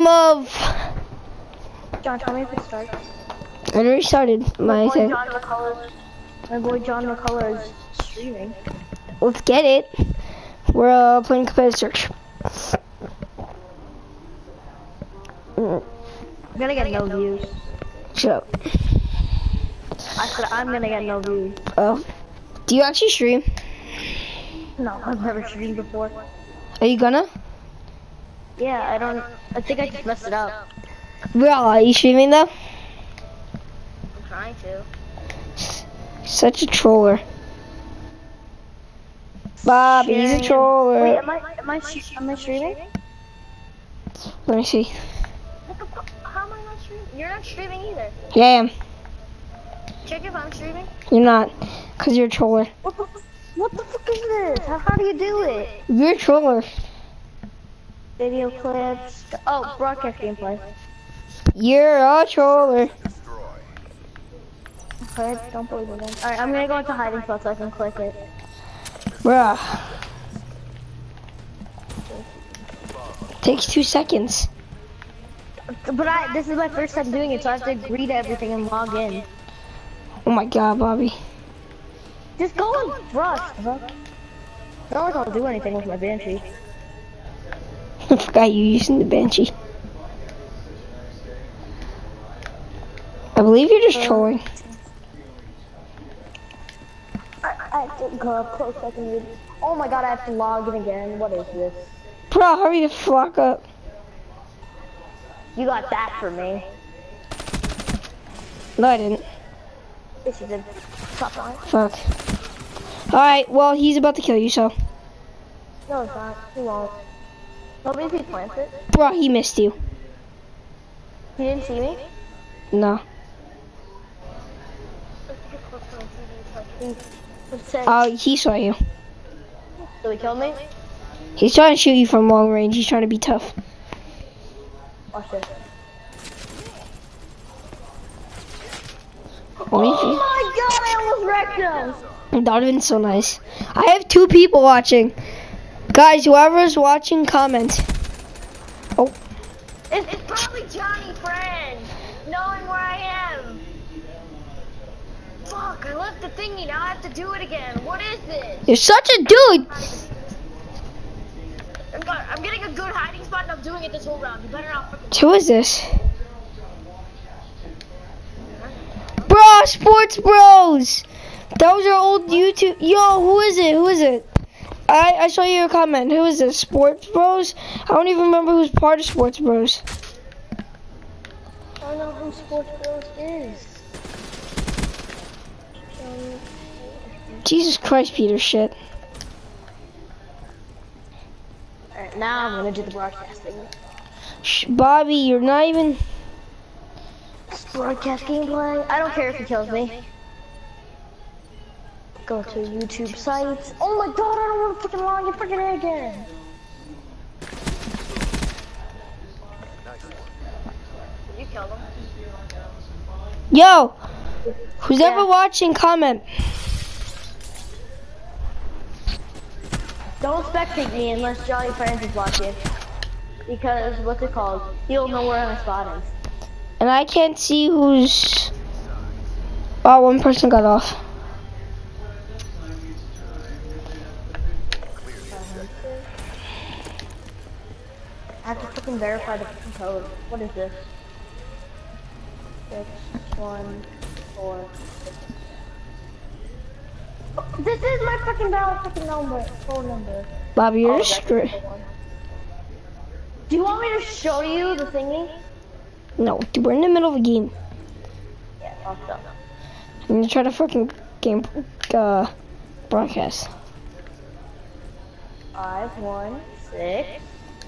of... John, tell me if it starts. I already started my thing. My boy John McCullough is streaming. Let's get it. We're playing competitive search. I'm gonna get no views. Shut up. I said I'm gonna get no views. Oh. Do you actually stream? No, I've never streamed before. Are you gonna? Yeah, I think I just messed it up. Bro, are you streaming though? I'm trying to. Such a troller. Bobby, he's a troller. Wait, am I streaming? Let me see. What the fuck? How am I not streaming? You're not streaming either. Yeah, I am. Check if I'm streaming. You're not, cause you're a troller. What the fuck is this? How do you do it? You're a troller. Video clips. Oh, broadcast gameplay. You're a troller. Okay, don't believe it then. Alright, I'm gonna go into hiding spot so I can click it. Bruh. Takes 2 seconds. But this is my first time doing it, so I have to agree to everything and log in. Oh my god, Bobby. Just go and brush, huh? Not like I'll do anything with my Banshee. I forgot you using the Banshee. I believe you're just trolling. I have to go up close so I can read. Oh my god, I have to log in again. What is this? Bro, hurry the fuck up. You got that for me. No, I didn't. This is a top line. Fuck. Alright, well, he's about to kill you, so. No, it's not. He won't. Maybe if he plants it. Bro, he missed you. He didn't see me? No. He saw you. So he killed me? He's trying to shoot you from long range. He's trying to be tough. Watch this. Oh my god, I almost wrecked him! That would have been so nice. I have 2 people watching. Guys, whoever's watching, comment. Oh. It's probably Johnny Friend, knowing where I am. Fuck, I left the thingy, now I have to do it again. What is this? You're such a dude! I'm getting a good hiding spot and I'm doing it this whole round. You better not fucking... Who is this? Bro, Sports Bros! Those are old YouTube. Yo, who is it? Who is it? I saw your comment. Who is this? Sports Bros? I don't even remember who's part of Sports Bros. I don't know who Sports Bros is. Jesus Christ, Peter, shit. Alright, now I'm gonna do the broadcasting. Bobby, you're not even... Broadcast gameplay? I don't care if he kills me. Go to YouTube sites. Oh my god, I don't want to freaking log in freaking in again. You killed him. Yo! Who's ever watching, comment. Don't spectate me unless Jolly Friends is watching. Because, what's it called? He'll know where my spot is. And I can't see who's... Oh, one person got off. I have to fucking verify the fucking code. What is this? 614. This is my fucking phone number. Bobby, you're screwed. Do you want me to show you the thingy? No, dude, we're in the middle of a game. Yeah, also. I'm gonna try to fucking game broadcast. 516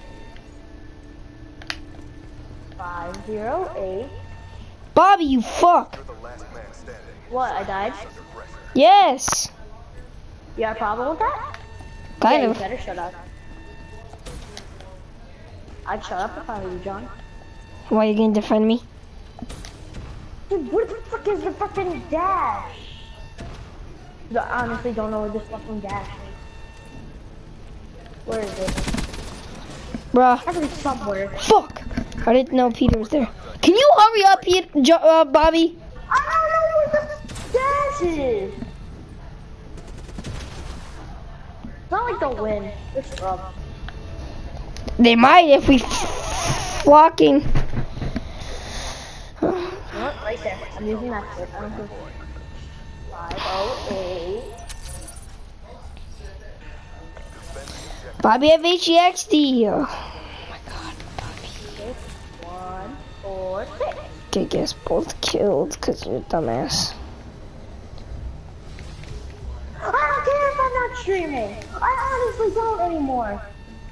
508. Bobby, you fuck. What? I died? Yes. You got a problem with that? Kind Yeah, of. you better shut up. I'd shut up if I were you, John. Why are you gonna defend me? Dude, where the fuck is the fucking dash? I honestly don't know where this fucking dash is. Where is it? Bruh. Has to be somewhere. Fuck. I didn't know Peter was there. Can you hurry up, Bobby? I don't know where the dash is. It's not like they'll win. They're scrub. They might if we flocking. What? Right there. I'm using that sword. I don't think 508. Bobby have HEXD. Oh my god, Bobby. 146. Get us both killed because you're a dumbass. I don't care if I'm not streaming. I honestly don't anymore.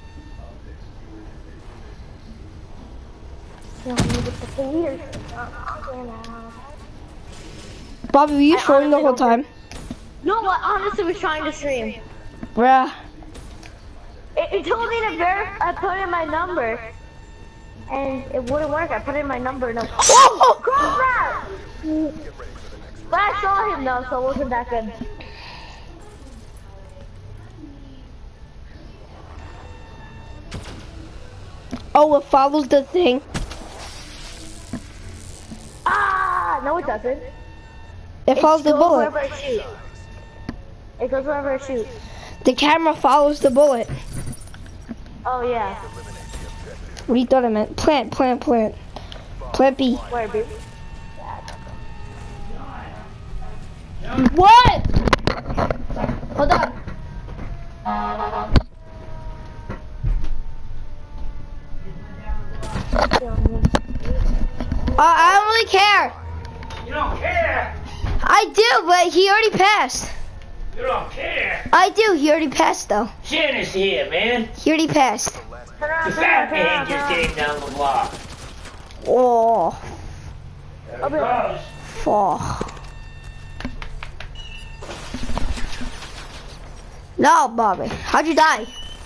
Bobby, were you trolling the whole time? No, I honestly was trying to stream. Bruh. It told me to verify. I put in my number, and it wouldn't work. I put in my number. No. Oh, crap! But I saw him though, so it wasn't that good. Oh, it follows the thing. Ah, no, it doesn't. It follows the bullet. Wherever I shoot. It goes wherever I shoot. The camera follows the bullet. Oh yeah. What do you thought I meant? Plant. Plant B. Where, B? What? Hold on. I don't really care. You don't care? I do, but he already passed. You don't care? I do, he already passed though. Shannon's here, man. He already passed. The fat man just came down the block. Oh, There he goes. fuck. No, Bobby. How'd you die?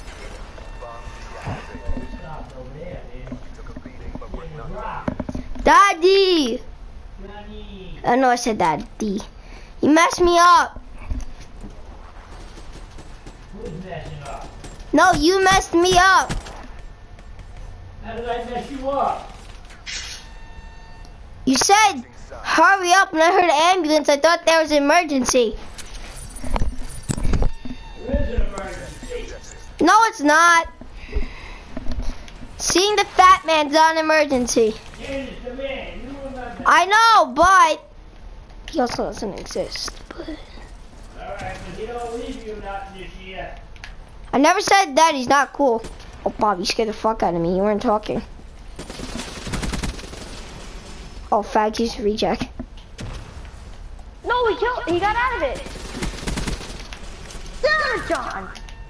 Daddy! Oh no, I said Daddy. You messed me up. Who's messing up? No, you messed me up. How did I mess you up? You said, hurry up, and I heard an ambulance. I thought there was an emergency. There is an emergency. No, it's not. Seeing the fat man's not an emergency. Shannon's the man. You remember. I know, but he also doesn't exist. But Alright, but he don't leave you nothing this year. I never said that he's not cool. Oh, Bob, you scared the fuck out of me. You weren't talking. Oh, fags, he's a reject. No, he got out of it. Damn it, John.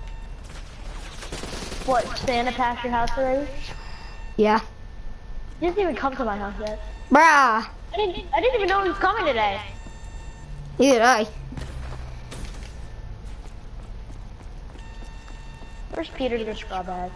What, Santa passed your house already? Yeah. He didn't even come to my house yet. Bruh. I didn't even know he was coming today. Neither did I. Where's Peter to the scrub at?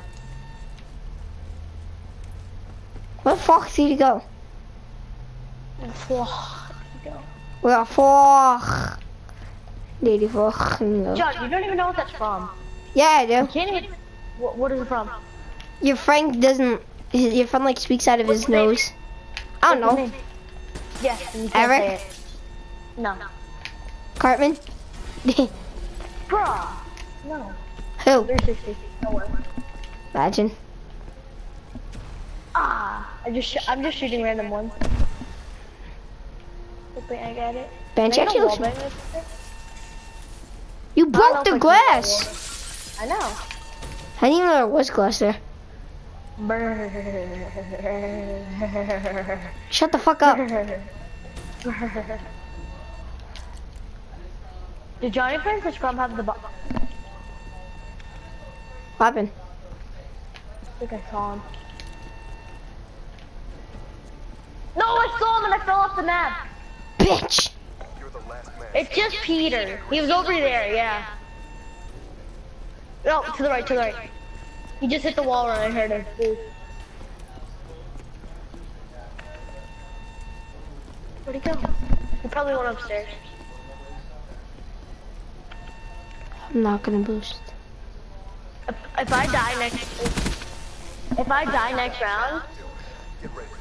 Where the fuck did he go? Go. Where the fuck did he fuck go? John, you don't even know what that's from. Yeah, I do. Can't even. What is it from? Your friend doesn't. Your friend like speaks out of his nose. I don't know. Yes, and you can't Eric? say it. No. Cartman. Bruh. No. Who? 360. No way. Imagine. Ah. I'm just shooting random ones. Hopefully I get it. Bench Can I get a actually looks. wall bang this thing? You I don't know broke if the I can glass. I know. I didn't even know there was glass there. Shut the fuck up. Did Johnny Prince or Scrum have the box? What happened? I think I saw him. No, I saw him and I fell off the map. Bitch. It's just Peter. He was over there, yeah. No, to the right, to the right. He just hit the wall when I heard him. Where'd he go? He probably went upstairs. I'm not gonna boost. If I die next round,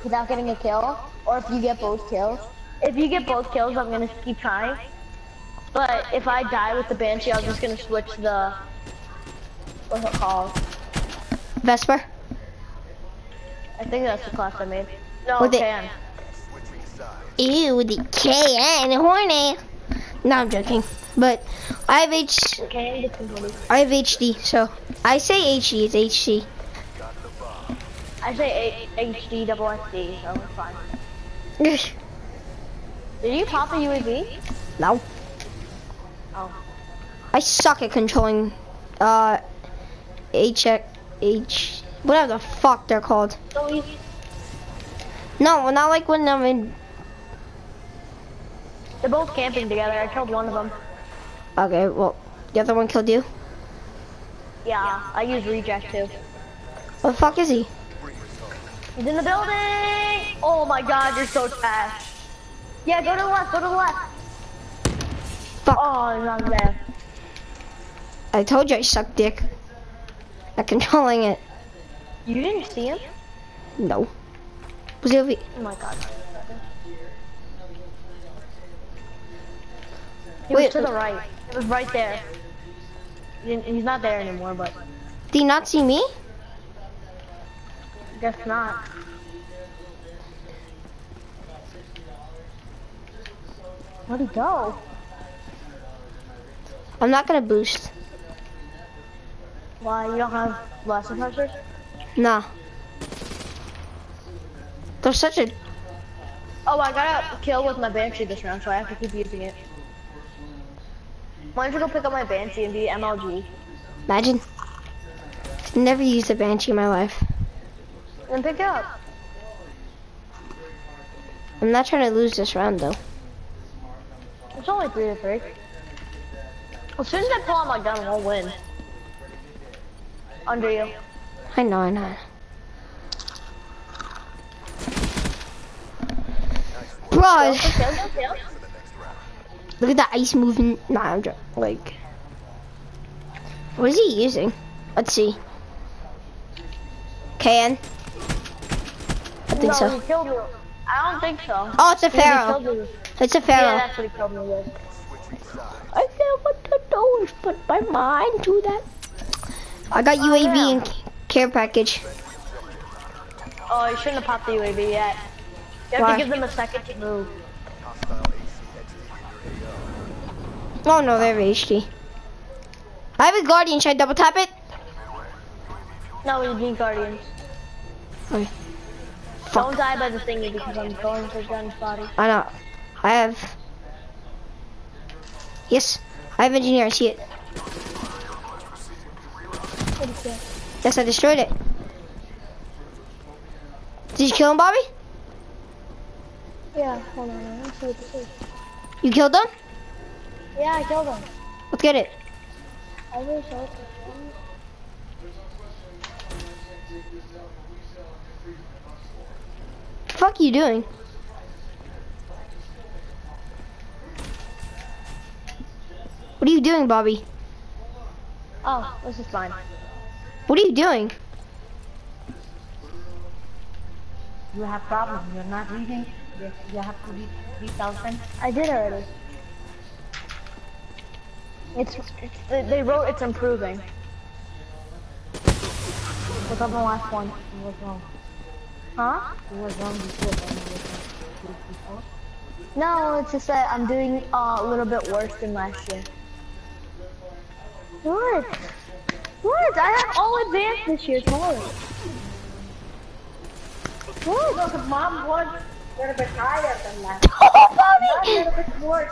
without getting a kill, or if you get both kills. If you get both kills, I'm gonna keep trying. But if I die with the Banshee, I'm just gonna switch the, what's it called? Vesper? I think that's the class I made. No, With it- Can. Ew, the KN horny. No, I'm joking. But I have I have HD, so I say HD, it's HC. I say HD double SD, so it's fine. Did you pop a UAV? No. Oh. I suck at controlling whatever the fuck they're called. So easy. No, not like when I'm in. They're both camping together. I killed one of them. Okay, well, the other one killed you. Yeah, I use reject too. What the fuck is he? He's in the building! Oh my god, you're so trash. Yeah, go to the left, go to the left. Fuck. Oh, he's not there. I told you I suck dick at controlling it. You didn't see him? No. Was it over? Oh my god. He Wait, was to the right. It was right there. He's not there anymore, but did he not see me? guess not. Where'd he go? I'm not gonna boost. Why, you don't have blast suppressors? Nah. There's such a. Oh, I got a kill with my Banshee this round, so I have to keep using it. Why don't you go pick up my Banshee and be MLG? Imagine. Never used a Banshee in my life. Then pick it up. I'm not trying to lose this round though. It's only 3-3. As soon as I pull out my gun, we'll win. Under you. I know. Bro, look at the ice moving. Nah, I'm joking. Like, what is he using? Let's see. KN? I think No, so. he killed me. I don't think so. Oh, it's a He killed Pharaoh. me. It's a Yeah, Pharaoh. that's what he killed me with. I said what to do is put my mind to that. I got UAV and care package. Oh, you shouldn't have popped the UAV yet. You have Why? to give them a second to move. Oh no, they're HD. I have a Guardian. Should I double tap it? No, we need Guardians. Okay. Don't die by the thingy because I'm going for gun body. I know. I have. Yes, I have engineer. I see it. What is that? Yes, I destroyed it. Did you kill him, Bobby? Yeah, hold on, let's see what this is. You killed him? Yeah, I killed him. Let's get it. I wish I What the fuck are you doing? What are you doing, Bobby? Oh, this is fine. What are you doing? You have problems. You're not reading. You have to read 3,000. I did already. They wrote it's improving. What's on the last one? It was wrong. Huh? It was wrong before. Then it was wrong before. No, it's just that I'm doing a little bit worse than last year. What? What? I have all advanced this year, Taurus. What? No, because mom was a little bit higher than last. Oh, Not a Bobby! little bit worse.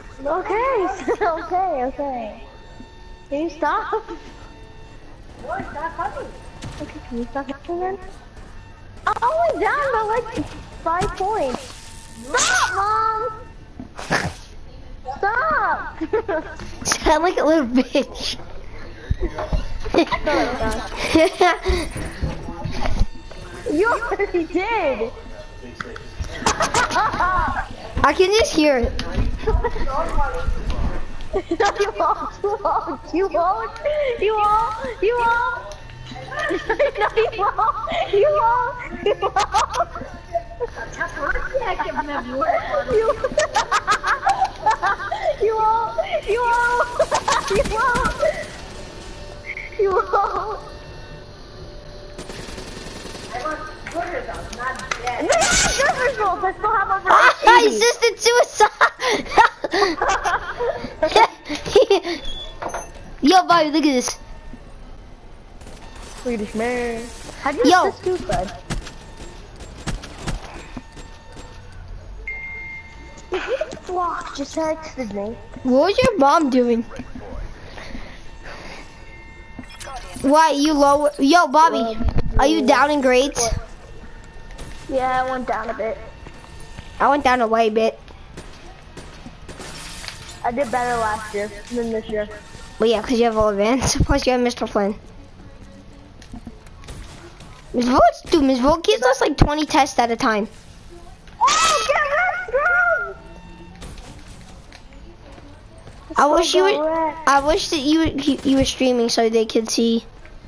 Okay, okay. Can you stop? No, it's not funny. Okay, can you stop happening then? I'm only down by like 5 points. Stop, Mom! Stop! Sound like a little bitch. You already did! I can just hear it. No, you won't. You won't. You won't. You won't. No, you won't. You won't. You won't. I'm at work. You won't. You won't. You won't. You won't. I want burgers out, not dead. They have good results. I still have over I 80. assisted suicide. Yo, Bobby, look at this. Swedish man. How'd you Yo. assist suicide? Flock just texted me. What was your mom doing? Why, you low? Yo, Bobby, are you down in grades? Yeah, I went down a bit. I went down a way bit. I did better last year than this year. But yeah, because you have all advanced. Plus, you have Mr. Flynn. Ms. Vo gives us like 20 tests at a time. Oh, get wrecked, bro! I wish that you were streaming so they could see.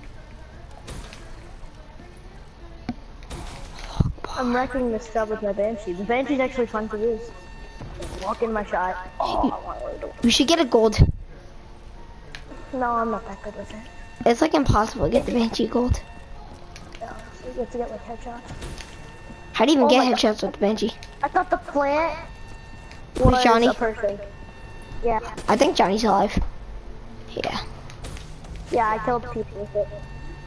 I'm wrecking this stuff with my Banshee. The Banshee's actually fun to use. Walk in my shot. Oh, I want to do it. You should get a gold. No, I'm not that good with it. It's like impossible to get the Banshee gold. No, so you have to get like headshots. How do you even Oh get my God. headshots with the Banshee? I thought the plant With was Johnny? a person. Yeah. I think Johnny's alive. Yeah. Yeah, I killed people with it.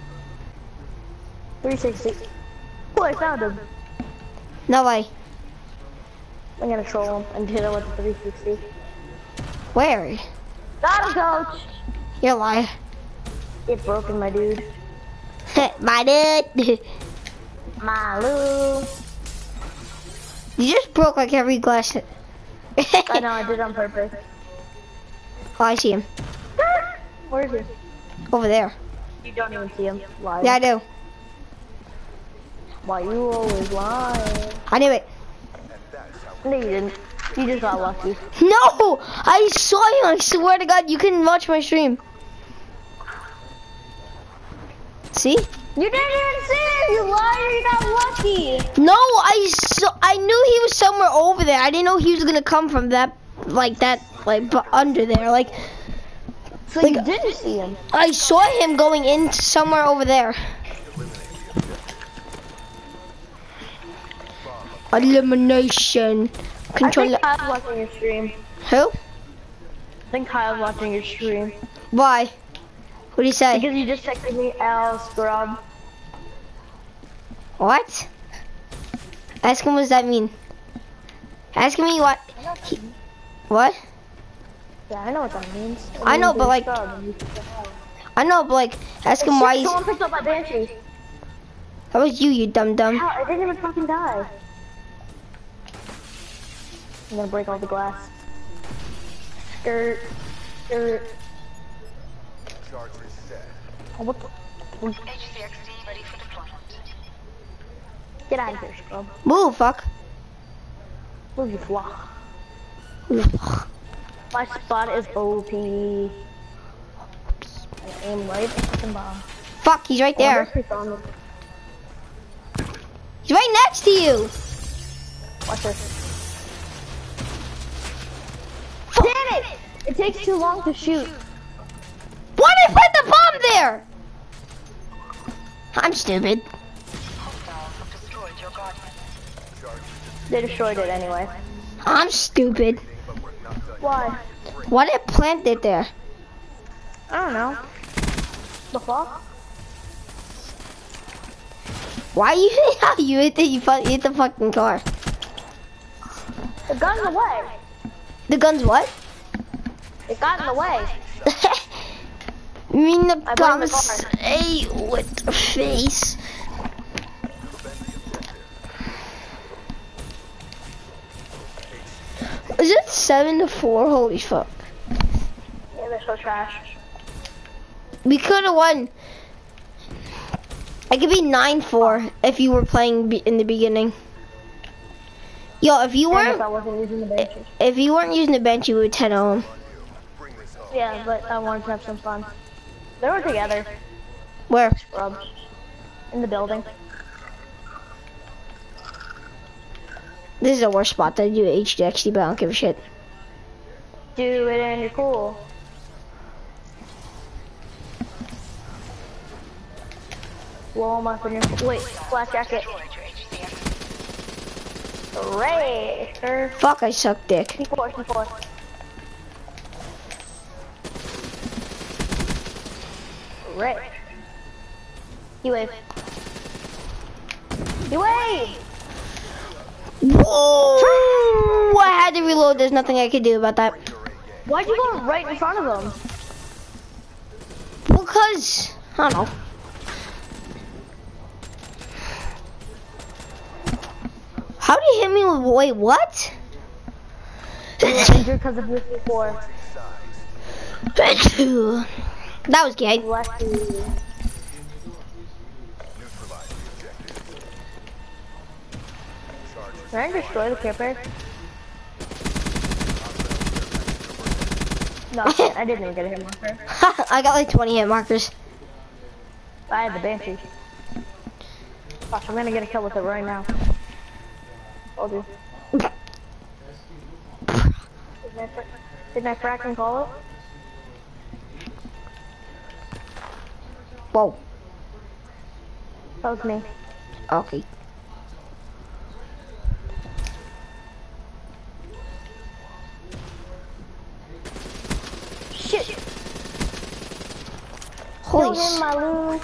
360. Oh, I found him. No way. I'm gonna troll him and hit him with the 360. Where? Got him, coach! You're lying. Get broken, my dude. My dude. My Lou. You just broke like every glass. I know, I did on purpose. Oh, I see him. Where is he? Over there. You don't even see him. Lying. Yeah, I do. Why you always lying? I knew it. No, you didn't. You just got lucky. No! I saw you. I swear to God, you couldn't watch my stream. See? You didn't even see him, you liar, you got lucky. No, I knew he was somewhere over there. I didn't know he was gonna come from that, like under there. Like, So like, you didn't see him. I saw him going in somewhere over there. Elimination. Control. I think Kyle's watching your stream. Who? I think Kyle's watching your stream. Why? What do you say? Because you just texted me Al Scrub. What? Ask him what does that mean. Ask me what. What? Yeah, I know what that means. I know, but like, ask him why he's. Someone picked up my Banshee. That was you dumb dumb. How? I didn't even fucking die. I'm gonna break all the glass. Skirt. Skirt. Oh, what the? Get out of here, scrub. Move, fuck. Move, you flock. My spot is OP. I aim right at the fucking bomb. Fuck, he's right there. Oh, He's right next to you. watch this. Damn it! It takes too long to shoot. Why did I put the bomb there? I'm stupid. They destroyed it anyway. I'm stupid. Why? Why did I plant it there? I don't know. The fuck? Why you hit the fucking car? The gun's away. The gun's what? It got in the way. You mean the I blame the guns? car. Hey, with the face. Is it 7-4? Holy fuck. Yeah, they're so trash. We could have won. It could be 9-4 if you were playing in the beginning. Yo, if you And if I weren't, wasn't using the benches. if you weren't using the bench, you would 10-0. Yeah, but I wanted to have some fun. They were together. Where? Scrubs. In the building. This is the worst spot to do HDXD, but I don't give a shit. Do it and you're cool. Warm up in your wait, flat jacket. Hooray, sir. Fuck, I suck dick. C4, C4. Hooray. You wave. You wave! Whoa! I had to reload. There's nothing I could do about that. Why'd you go right in front of him? Because, I don't know. How did you hit me with, wait, what? Injured because of your C4. That was gay. Bless you. Can I destroy the care pair? No, I didn't even get a hit marker. I got like 20 hit markers. I had the Banshee. Gosh, I'm gonna get a kill with it right now. I'll do. Didn't I fracking call it? Whoa. That was me. Okay. Shit! Holy Kill him, s- Malou.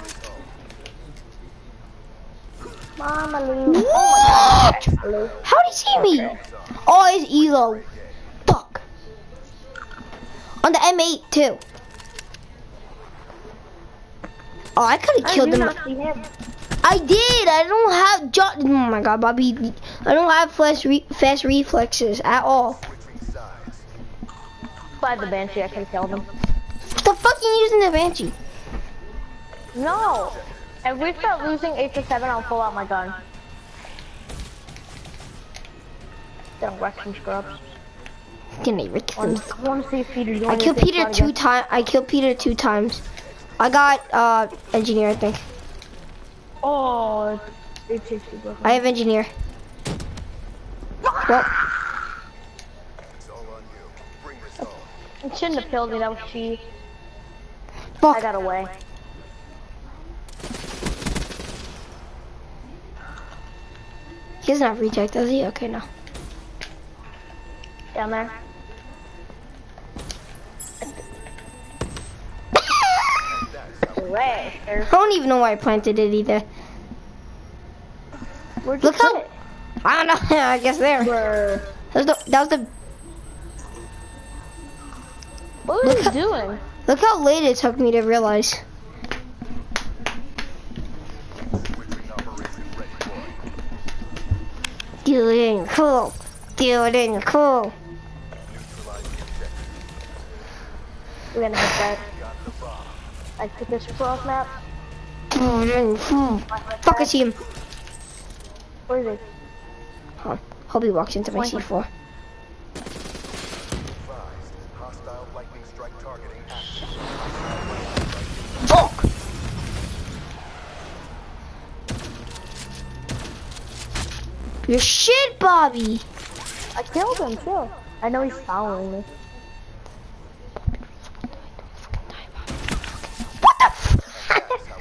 Mama Lou. What? Lou. How'd he see me? Oh, it's Elo. Fuck. On the M8 too. Oh, I could have I killed do him. not see him. I did. I don't have. Oh my god, Bobby. I don't have fast reflexes at all. If I had the Banshee, I could have killed him. What the fuck are you using the Banshee? No! If we start losing 8 to 7, I'll pull out my gun. Don't wreck some scrubs. Can they Rick them? I want to see if Peter. I killed Peter 2 times. I killed Peter 2 times. I got engineer, I think. Oh, it's 60 bro. I have engineer. Well, It shouldn't have killed me, that was cheap. I fuck. got away. He doesn't have reject, does he? Okay, no. Down there. Away. I don't even know why I planted it either. Where'd you Look put how. it? I don't know. I guess there. Where? That was the. What Look was how- he doing? Look how late it took me to realize. Do it in cool. Do it in cool. We're gonna hit that. I took this cross map. Do it in cool. Fuck, I see him. Where is he? Oh, hope he walks into my C4. Fuck! You're shit, Bobby. I killed him too. I know he's following me. What the f-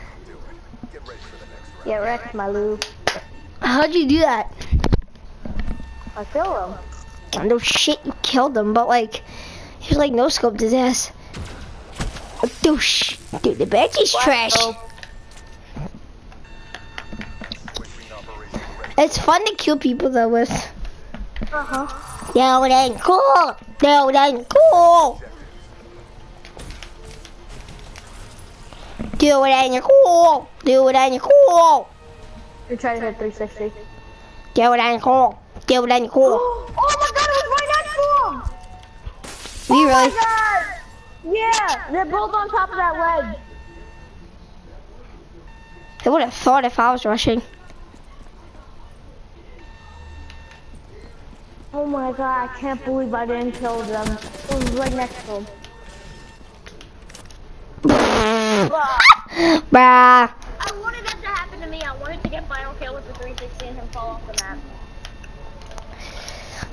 Get wrecked, my Lou. How'd you do that? I killed him. No shit, you killed him, but like, he was like no scoped his ass. Douche. Dude, the Banshee's trash. It's fun to kill people though with. No, it ain't cool. No, it ain't cool. Do it ain't cool. Do it ain't cool. You're trying to hit 360. Do it ain't cool. Do it ain't cool. Oh my god, it was right next to him! Me really? God! Yeah, they're both on top of that ledge. I would have thought if I was rushing. Oh my god, I can't believe I didn't kill them. It was right next to him. Bruh. I wanted that to happen to me. I wanted to get final kill with the 360 and him fall off the map.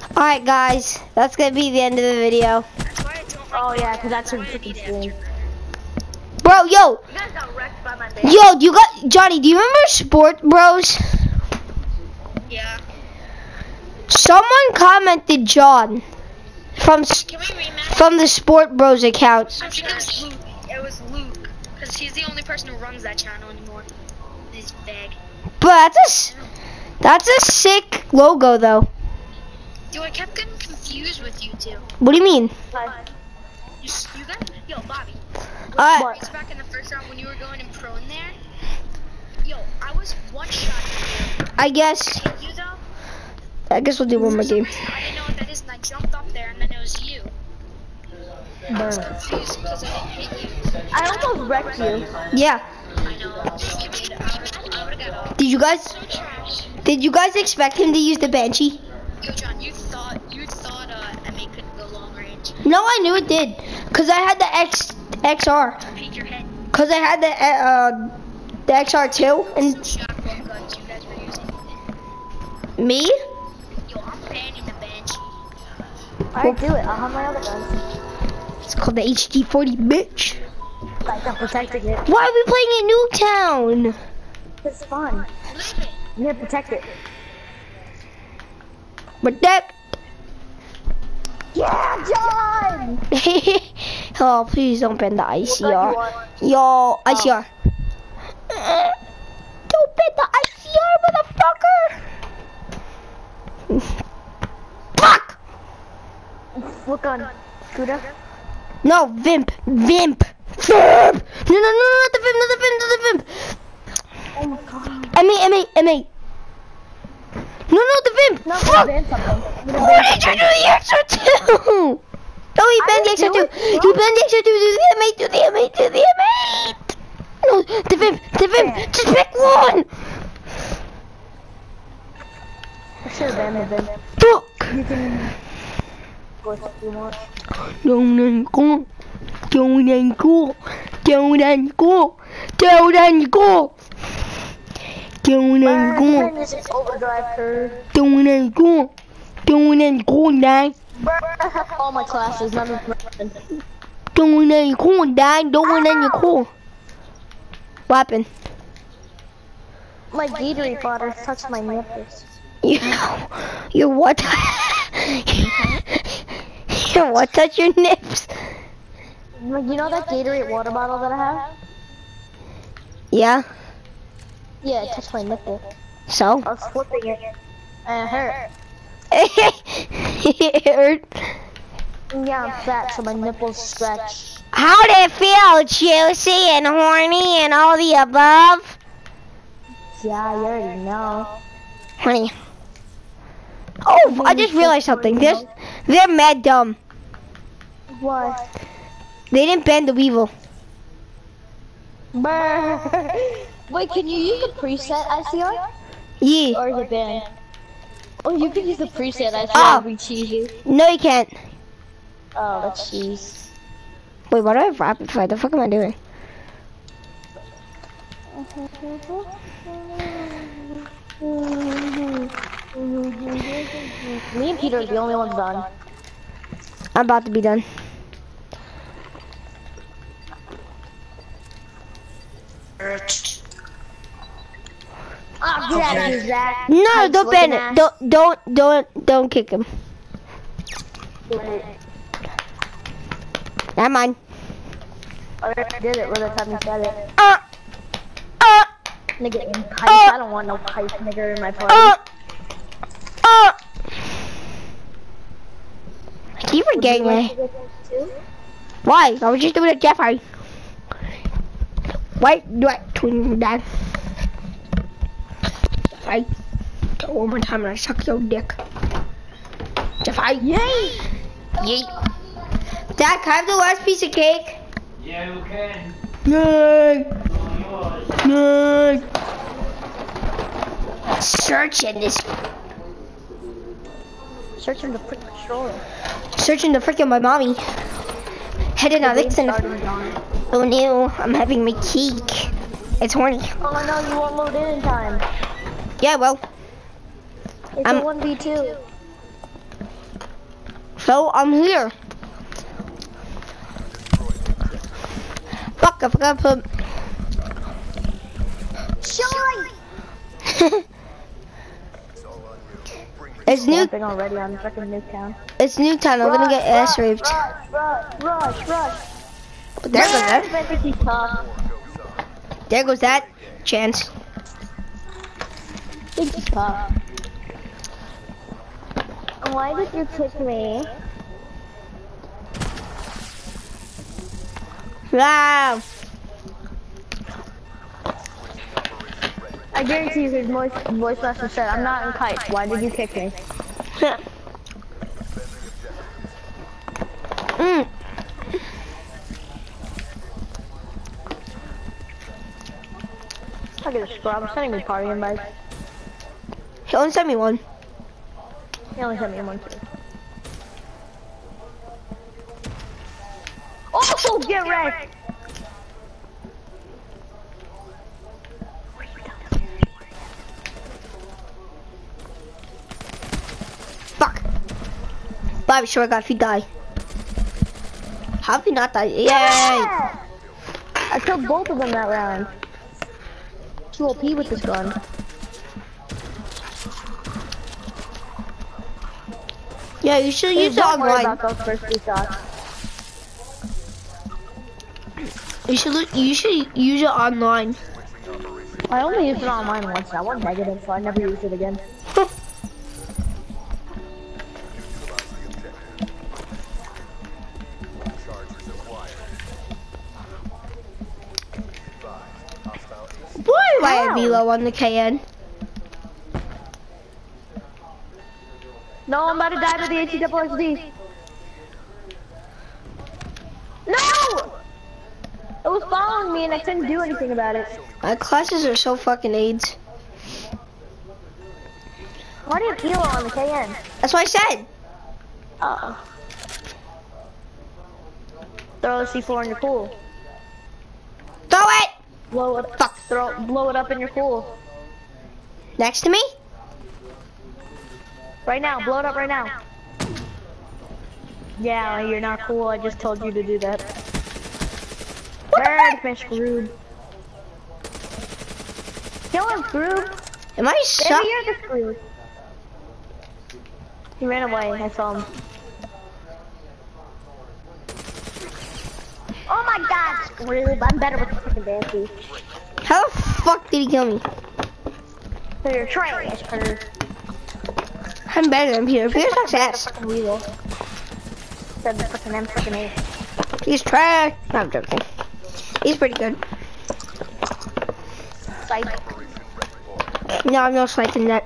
Alright, guys. That's gonna be the end of the video. That's why I don't like Oh yeah, playing because that's with what freaking Grenade stream. after. Bro, yo. You guys got wrecked by my base. Yo, do you got... Johnny, do you remember Sport Bros? Yeah. Someone commented John from Can we rematch? from the Sport Bros account. I think it was Luke. It was Luke. Because he's the only person who runs that channel anymore. This bag. But that's a sick logo, though. Dude, I kept getting confused with you two. What do you mean? You guys, yo, Bobby. What? Back in the first round when you were going in pro in there. Yo, I was one shot at you. I guess You though? we'll do one more For some game. reason, I didn't know what that is, and I jumped up there, and then it was you. I was confused because I didn't hit you. I almost wrecked you. Yeah. I know. I would've got off. Did you guys expect him to use the Banshee? Yo, John, you thought MA couldn't go long range. No, I knew it did. Cause I had the XR. Peek your head. Cause I had the XR too. And Shotgun guns you guys were using. me? Yo, I'm banning the Banshee. Alright, do it. I'll have my other guns. It's called the HD40, bitch. Like I'm protecting it. Why are we playing at Nuketown? It's fun. Leave it. You need to protect it. But that. Yeah, John! Oh, please don't ban the What gun ICR. you want? Yo, ICR. Don't ban the ICR, motherfucker. Fuck! What gun? Cuda? No, Vimp. Vimp. No, not the Vimp, not the Vimp, not the Vimp. Oh my god. M8. No, the Vimp. No, Fuck. ban something. I'm gonna Why ban did you something. do the XR2? No, he banned the didn't do XR2. it, He banned the XR2. Do the M8. No, the Vimp. Yeah. Just pick one. I should have banned the bin. Fuck. You can go if you want. Don't go. Turn this is overdrive curve. Dad. I have all my classes, none of my friends. Dad. What happened? My Gatorade bottle touched my nipples. You what? You what? Touch your nips? Like, you know that Gatorade water bottle that I have? Yeah. Yeah, it touched my nipple. So? I was flipping it. And it hurt. It hurt. Yeah, I'm fat, so my nipples stretch. How did it feel? Juicy and horny and all the above? Yeah, you already know. Honey. Oh, I just realized something. They're mad dumb. What? They didn't ban the Weevil. Brr. Wait, can you use the preset ICR? Yeah. Or is it banned? Oh, you can use the preset ICR Oh. to be cheesy. No, you can't. Oh, that's cheese. Wait, why do I have rapid fire? The fuck am I doing? Me and Peter are the only ones done. I'm about to be done. Ah, get out of here, Zach. No, Heights don't ban looking it. Don't kick him. ass. Never mind. I already did it by the time you said it. Nigga, Heights, I don't want no Heights nigga in my party. I keep forgetting it. Why? I was just doing it, Jeffrey. Wait, do I twin dad? Jeffrey, do it one more time and I suck your dick. Jeffrey, yay! Yay! Dad, can I have the last piece of cake? Yeah, you can. Yay! All yours. Yay! Searching this. Searching the freaking controller. Searching the freaking my mommy. Heading out Vixen. Oh no, I'm having my cake. It's horny. Oh no, you won't load in time. Yeah, well, It's a 1v2. So I'm here. Fuck, I forgot to put. It's new. Thing already on freaking Newtown. It's Newtown. I'm gonna get ass raped. Rush. But there goes that. I think he's tough. There goes that chance. I think he's tough. Why did you kick me? Wow. I guarantee you his voice message said, I'm not in kites. Why did you kick me? Look at this scrub. I'm sending me party invites. He only sent me one. He only sent me one too. Oh, get wrecked! Fuck. Bobby, sure I got if he die. How have he not died? Yay! I killed both of them that round. Too OP with this gun. Yeah, you should use it Don't worry online. about those first 2 shots. You should use it online. I only used it online once. I went negative, so I never used it again. Why do I have Velo on the KN? No, I'm about to die with the HESD. No! It was following me and I couldn't do anything about it. My classes are so fucking AIDS. Why do you have Elo on the KN? That's what I said. Uh-oh. Throw a C4 in your pool. Throw it! Blow it. Fuck. Blow it up in your pool. Next to me? Right now, blow it up right now. Yeah, you're not cool. I just told you to do that. Bird, fish, Scroob. Kill him, Scroob. Am I Maybe suck? you're the Scroob. He ran away. I saw him. Oh my God, Scroob! I'm better with the fucking Banshee. How the fuck did he kill me? So you're trash, Peter. I'm better than Peter. Peter sucks ass. Fucking Weevil. Said the fucking M fucking A. He's trash. No, I'm joking. He's pretty good. Psych. No, I'm not sniping that.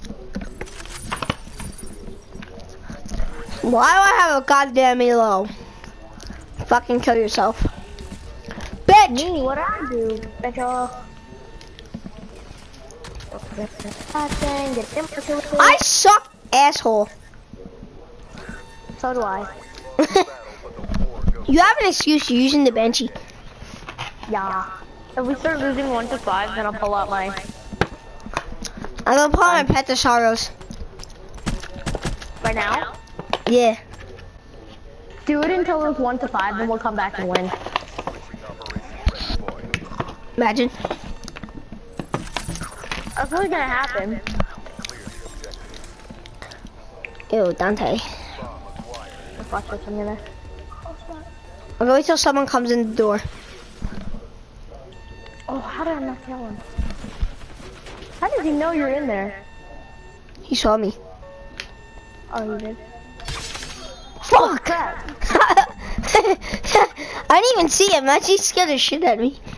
Why do I have a goddamn Elo? Fucking kill yourself. Bitch! Me, what I do? Bitch, I suck, asshole. So do I. You have an excuse, you're using the Banshee. Yeah. If we start losing 1 to 5, then I'll pull out my... I'm gonna pull out my Petasaurus. Right now? Yeah. Do it until it's 1 to 5, then we'll come back and win. Imagine. That's really gonna happen. Ew, Dante. Let's watch this, I'm gonna... I'm gonna wait till someone comes in the door. Oh, how did I not kill him? How did he know you're in there? He saw me. Oh, you did? Fuck! Crap. I didn't even see him. That just scared the shit out of me.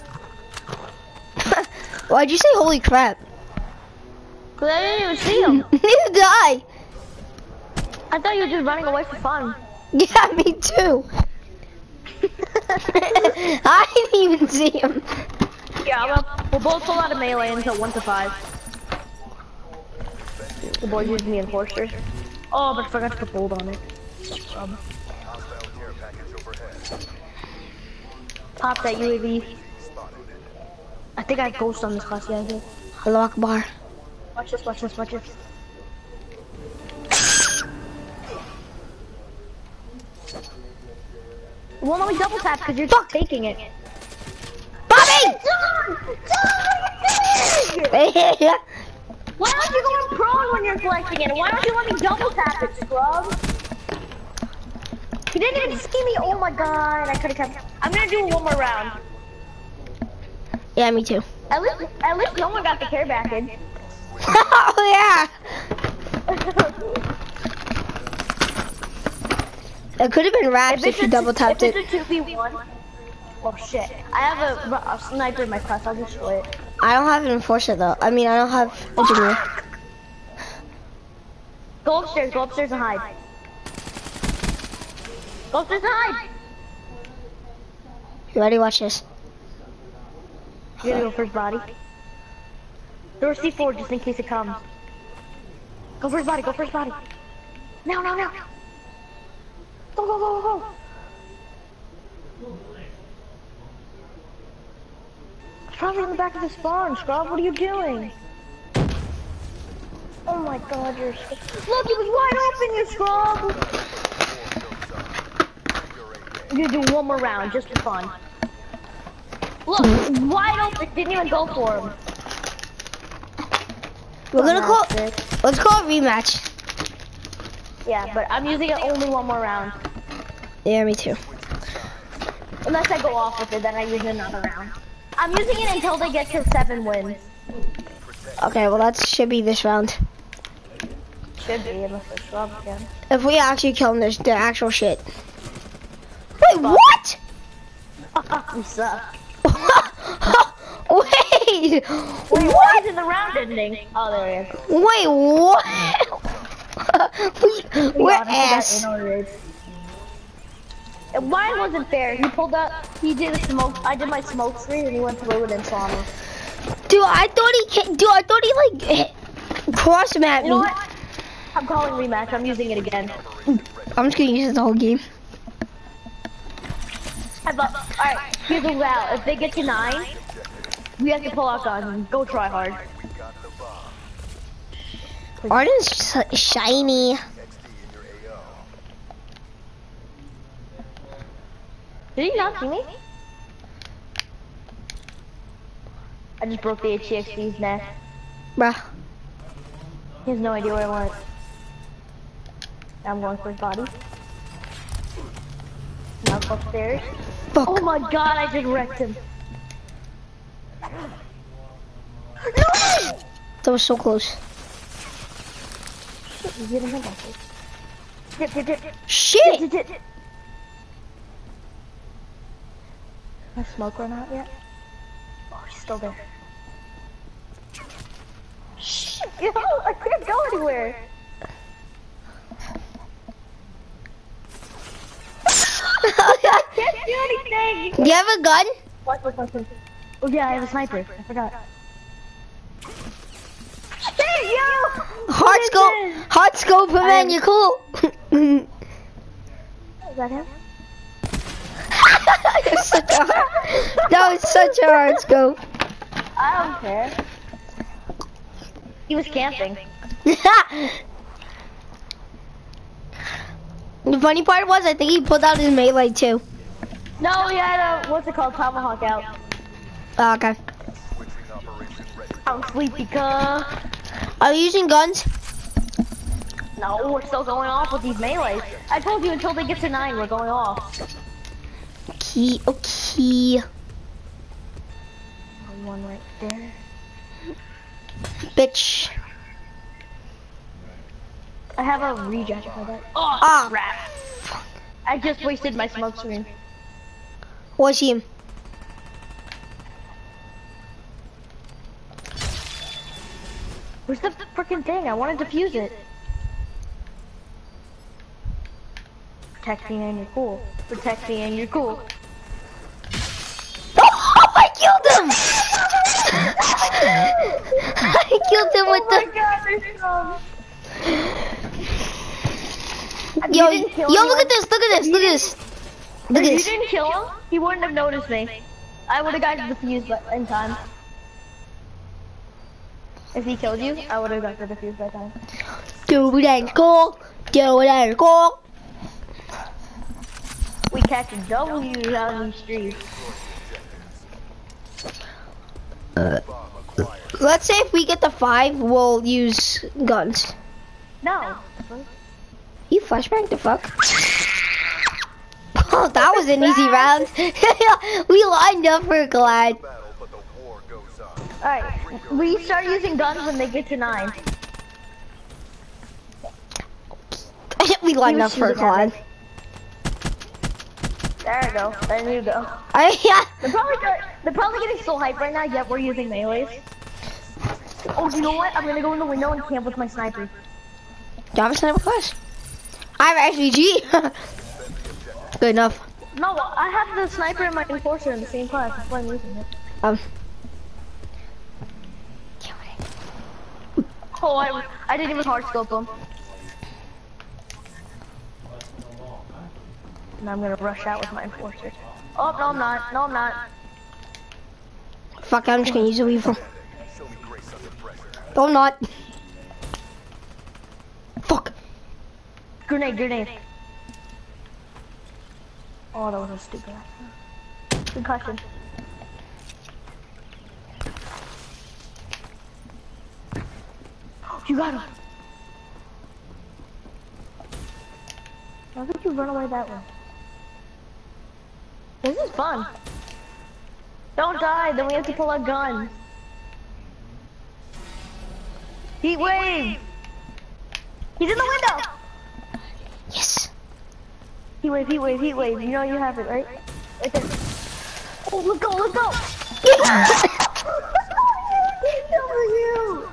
Why'd you say holy crap? Cause I didn't even see him. Neither did I. I thought you were just running away for fun. Yeah, me too. I didn't even see him. Yeah, we'll both pull out a melee until 1 to 5. The boy used the enforcer. Oh, but I forgot to put gold on it. Pop that UAV. I think I have ghost on this class, yeah, I do. Allah Akbar. Watch this, watch this, watch this. won't let me double tap because you're taking it. Bobby! Why aren't you going prone when you're collecting it? Why don't you let me double tap it, scrub? He didn't even see me. Oh my god, I could have kept. I'm gonna do one more round. Yeah, me too. At least no one got the care package. Oh yeah. It could have been Raps if you double tapped it. If it's a 2v1. Oh shit. I have a sniper in my class, I'll destroy it. I don't have an enforcer though. I mean, I don't have engineer. Go upstairs and hide. Go upstairs and hide. You ready? Watch this. You're gonna go first body. Door C4 just in case it comes. Go first body, No. Go. It's probably in the back of the spawn, Scrub. What are you doing? Oh my god, you're look, it was wide open, you Scrub! You do one more round, just for fun. Look, wide open, didn't even go for him. We're gonna call, let's call a rematch. Yeah, but I'm using it only one more round. Yeah, me too. Unless I go off with it, then I use another round. I'm using it until they get to 7 wins. Okay, well that should be this round. Should be, unless I scrub again. If we actually kill them, there's the actual shit. Wait, what? We suck. Wait, why isn't the round ending? Oh, there he is. Wait, what? We're ass. Mine wasn't fair. He pulled up, he did a smoke, I did my smoke screen and he went through it and saw me. Dude, I thought he like cross-mapped me. You know what? I'm calling rematch, I'm using it again. I'm just gonna use it the whole game. Alright, here's a route. If they get to 9, we have to pull out guns and go try hard. Arden's shiny. Did he not see me? I just broke the HCXD's neck. Bruh. He has no idea where I went. Now I'm going for his body. Now go upstairs. Fuck. Oh my god, I just wrecked him. No! That was so close. You didn't hit that. Dip. Shit! Dip. Has smoke run out yet? Oh, he's still there. Shit, yo, I can't go anywhere. I can't do anything. Do you have a gun? What? Oh yeah, I have a sniper. I forgot. Hey, yo! Hot scope, man, you're cool. Is that him? That was such a hard scope. I don't care. He was camping. The funny part was, I think he pulled out his melee too. No, he had a, what's it called, tomahawk out. Oh, okay. I'm sleepy, cuh. Are you using guns? No, we're still going off with these melees. I told you until they get to 9, we're going off. Okay. One right there. Bitch. I have a reject for that. Oh, crap. I just wasted my smoke screen. What's him? Where's the freaking thing? I wanted to fuse it. Protect me and you're cool. Protect me and you're cool. Oh, I killed him! I killed him with the... Yo, look at this, look at this. If you didn't kill him, he wouldn't have noticed me. I would have gotten the fuse in time. If he killed you, I would have got the defuse by time. Do it and go. We catching W's on these streets. Let's say if we get the 5, we'll use guns. No. You flashbang the fuck? Oh, that was an easy round. We lined up for Glad. Alright, we start using guns when they get to 9. We lined up for Glad. There we go. There you go. Yeah. They're probably getting so hyped right now, yet we're using melees. Oh, you know what? I'm gonna go in the window and camp with my sniper. Do you have a sniper class? I have SVG. Good enough. No, I have the sniper and my enforcer in the same class. That's why I'm using it. Oh, I didn't even hard scope him. And I'm gonna rush out with my enforcer. Oh, no, I'm not. No, I'm not. Fuck, I'm just gonna use a weevil. No, I'm not. Fuck. Grenade, grenade. Oh, that was a stupid accident. Concussion. You got him. Why did you run away that way? This is fun. Don't die, then we have to pull our gun. Heat wave! He's in the window! Yes. Heat wave, heat wave, heat wave. You know you have it, right? Right there. Oh, let's go, let's go! you.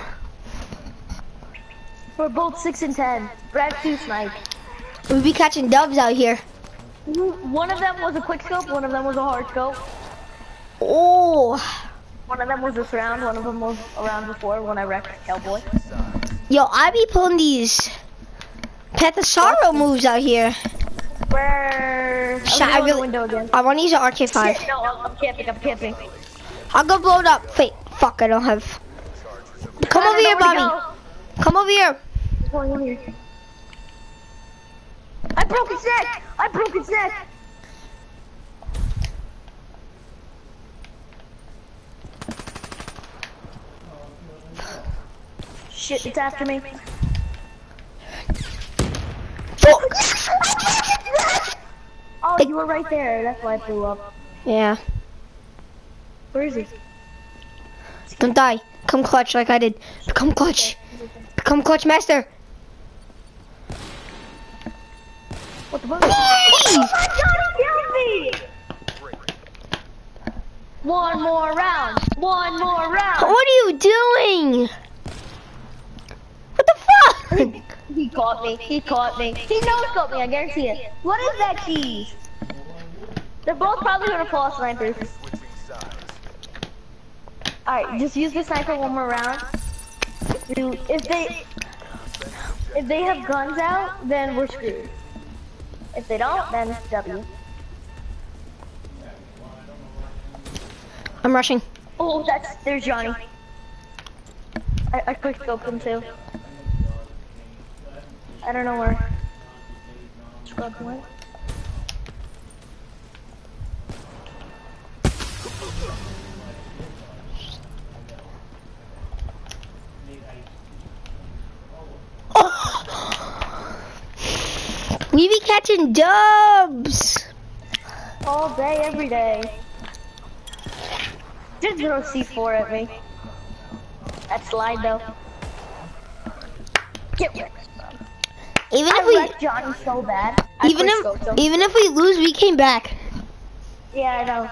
We're both 6 and 10. Brad 2 snipe. We be catching dubs out here. One of them was a quick scope, one of them was a hard scope. Oh. One of them was this round, one of them was around before when I wrecked Cowboy. Yo, I be pulling these Pethasaro moves out here. Where? I really, window again. I want to use an RK5. Shit, no, I'm camping, I'm camping. I'll go blow it up. Wait, fuck, I don't have. Come over here, Bobby. Come over here. I broke his neck! I broke his neck! Shit, it's after me. Oh, you were right there. That's why I blew up. Yeah. Where is he? Don't die. Come clutch like I did. Become clutch. Become clutch master. What the fuck? Oh my god, he killed me! One more round. One more round. What are you doing? What the fuck? He caught me. He caught me. He knows caught me. I guarantee it. What is that cheese? They're both probably gonna fall snipers. Alright, just use the sniper one more round. If they have guns out, then we're screwed. If they don't, then it's W. I'm rushing. Oh, there's Johnny. I quick scoped him too. I don't know where. Scrub went. We be catching dubs. All day, every day. Just throw C4 at me. That slide though. Get wrecked. Even I if we wrecked Johnny so bad. even if we lose, we came back. Yeah, I know.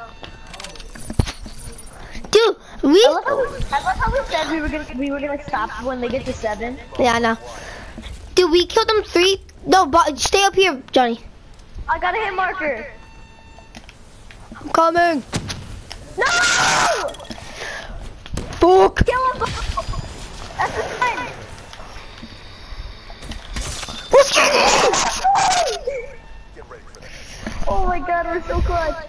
Dude, I love how we said we were gonna stop when they get to 7. Yeah, I know. Dude, we killed them 3. No, but stay up here, Johnny. I got a hit marker. I'm coming. No! Fuck. Kill him! That's the sign. Let's get it. Oh my god, we're so clutch.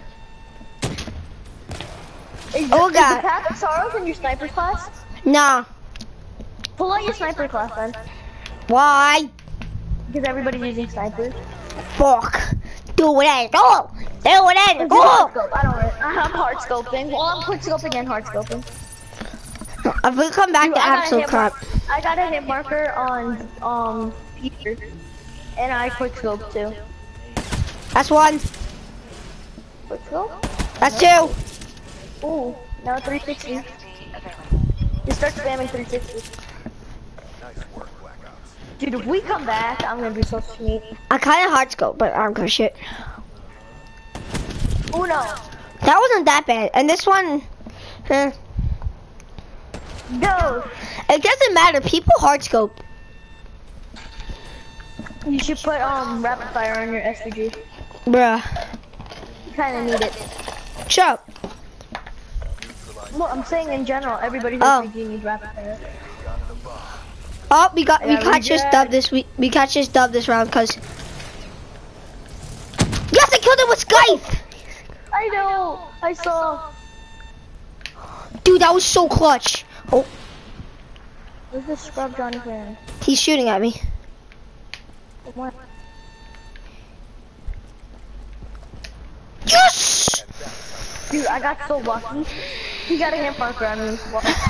Oh god. Is the Path of Sorrows in your sniper class? Nah. Pull out your sniper class then. Why? Because everybody's using snipers. Fuck. Do it, go. Do it, go. I'm hard scoping. Well, I'm quick scoping and hard scoping. If we come back to absolute crap. I got a hit marker on Peter, and I quick scope too. That's one. Quick scope? That's two. Ooh, now 360. Just start spamming 360. Dude, if we come back, I'm gonna be so sweet. I kind of hard scope, but I don't give a shit. Oh no. That wasn't that bad. And this one, Go. it doesn't matter. People hard scope. You should put rapid fire on your SVG. Bruh. You kind of need it. Shut up. Well, I'm saying in general, everybody's Oh. SVG needs rapid fire. Oh, we got just reject. dubbed this week. We got just dubbed this round because. Yes, I killed him with Scythe. I know. I saw. Dude, that was so clutch. Oh, Where's this scrub Johnny playing? he's shooting at me. What? Yes. Dude, I got so lucky. He got a hit marker on me.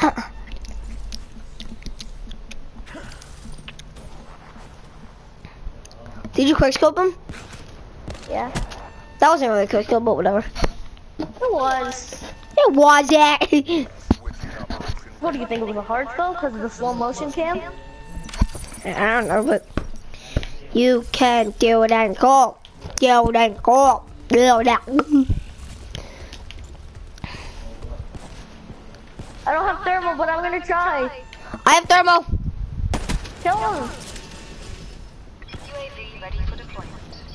Did you quickscope him? Yeah. That wasn't really a quickscope, but whatever. It was. It was it. What do you think? It was a hard spell because of the slow motion cam? I don't know, but you can do it and go. Do it and go. Do that. I don't have thermal, but I'm gonna try. I have thermal. Kill him. UAV ready for deployment.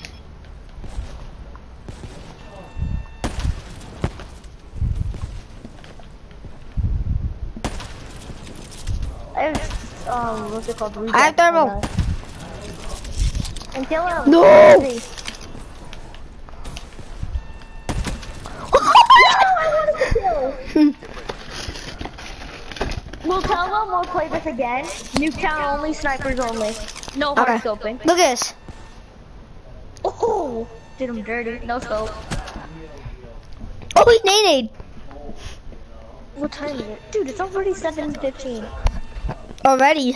I have, what's it called? I have thermal. And kill him. No. We'll tell them we'll play this again. Nuketown only, snipers only. No hard Okay. scoping. Look at this. Oh, did him dirty. No scope. Oh, he's nade. What time is it? Dude, it's already 7:15. Already.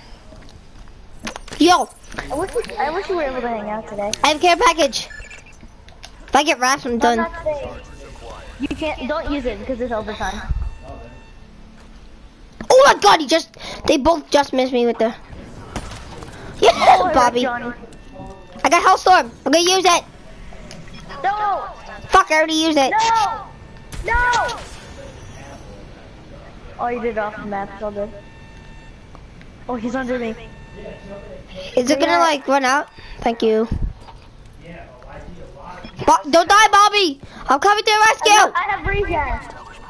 Yo, I wish you were able to hang out today. I have a care package. If I get wraps, I'm I'm done. not saying. You can't, don't use it because it's overtime. Oh my god, they both just missed me with the. Yeah, Oh, I Bobby. heard Johnny. I got Hellstorm. I'm gonna use it. No! Fuck, I already used it. No! No! Oh, you did it off the map. It's all good. Oh, he's under me. Is it gonna Yeah. like run out? Thank you. Don't die, Bobby. I'm coming to your rescue. I have regen.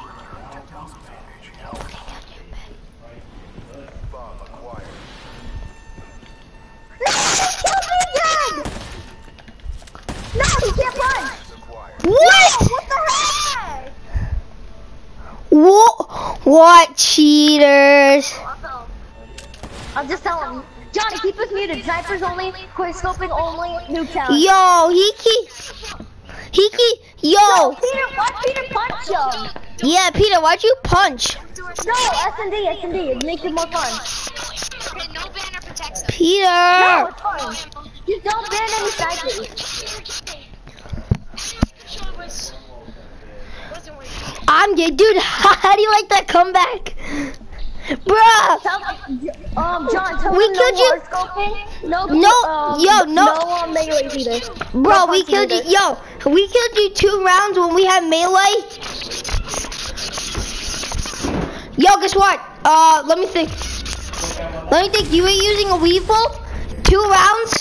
No, kill me again! No, he can't run! What? What the heck? What cheaters? I'll just tell him. Johnny, keep us muted. Snipers only, quick scoping only, Nuketown. Yo, yo. Peter, why'd Peter punch him? Yeah, Peter, why'd you punch? No, S&D, it makes it more fun. Okay, no banner protects them. Peter. No, it's fun. Just don't ban any snipers. I'm gay, dude. How do you like that comeback? Bruh. John, tell We him killed no you. hard scoping. No, No. No melee either. Bro, No we punching killed you. either. Yo, we killed you 2 rounds when we had melee. Yo, guess what? Let me think. You were using a weevil. 2 rounds.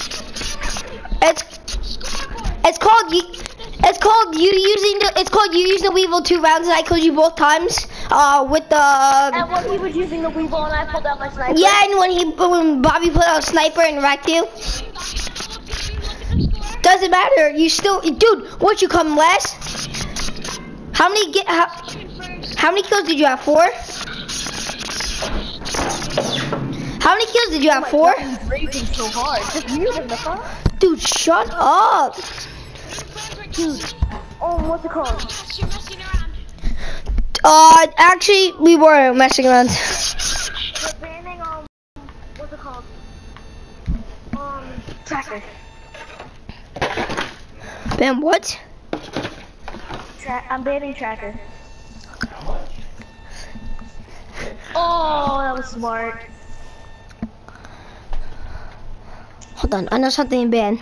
It's called you using the weevil 2 rounds, and I killed you both times. With the. And when he was using the weevil and I pulled out my sniper. Yeah, and when Bobby put out a sniper and wrecked you. Doesn't matter. You still, dude. What, you come last? How many kills did you have? 4? How many kills did you have? 4? He's raging so hard. Just mute him, the fuck? Dude, shut up. Dude. Oh, what's it called? You're messing around. Actually, we were messing around. We're banning, what's it called? Tracker. Ben, what? I'm banning Tracker. Oh, that was smart. Hold on, I know something in ban.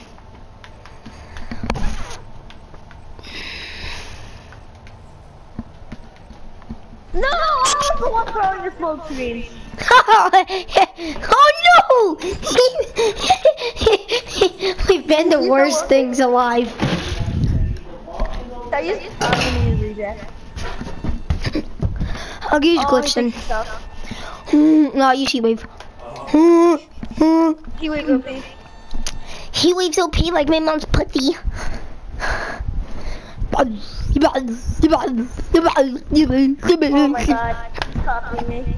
No, I was the one throwing the smoke screen. Oh no! We've been the worst things alive. I'm gonna use reject. I'll use glitch then. Stuff. No, you see wave. He wave OP. He waves OP like my mom's pussy. Oh my god, he's copying me.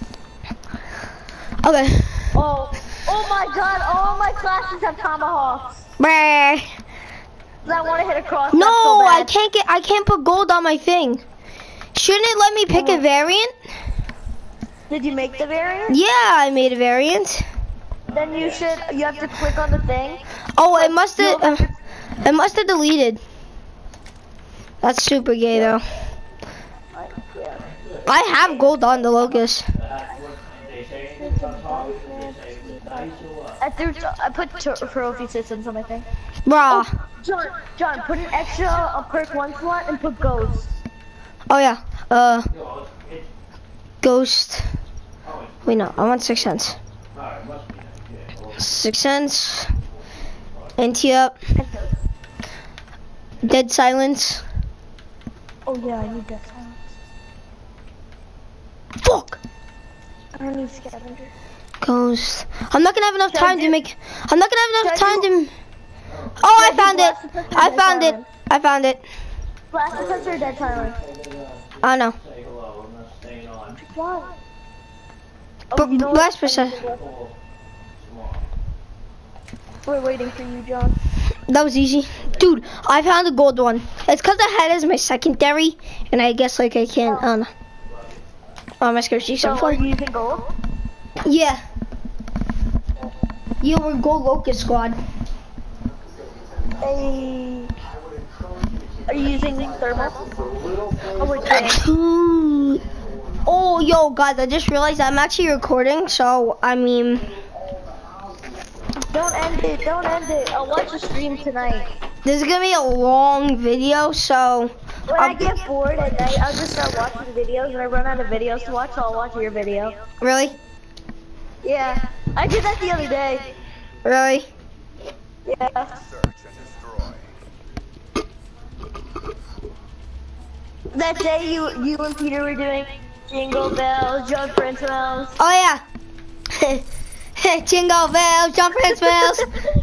Okay. Oh my god, all my classes have tomahawks. Brr. I want to hit across. No, so I can't put gold on my thing. Shouldn't it let me pick a variant? Did you make the variant? Yeah, I made a variant. Then you have to click on the thing. Oh, it must have deleted. That's super gay though. I have gold on the locust. I put trophy systems on my thing. Bruh. John, put an extra perk 1 slot and put ghost. Oh yeah. Ghost. Wait, no, I want 6 cents. 6 cents. NT up. Dead silence. Oh yeah, I need that silence. Fuck! I don't need scavenger. Ghost. I'm not gonna have enough time to make. I'm not gonna have enough time to. Oh, I found it! I found it! Blast defense or dead silence? I know. Why? But blast percent. We're waiting for you, John. That was easy. Dude, I found a gold one. It's because I had it as my secondary, and I guess like I can't, I don't know. Oh, am I scared to see So are something? you using gold? Yeah. Yo, we're Gold Locust Squad. Hey. Are you using thermal? Oh, wait, yeah. Ooh. Oh, yo, guys, I just realized I'm actually recording, so, I mean... Don't end it, don't end it. I'll watch the stream tonight. This is gonna be a long video, so... When I get bored at night, I'll just start watching videos. When I run out of videos to watch, so I'll watch your video. Really? Yeah, I did that the other day. Really? Yeah. That day you and Peter were doing Jingle Bells, Jump Prince Bells. Oh, yeah. Jingle bells, jump Prince bells.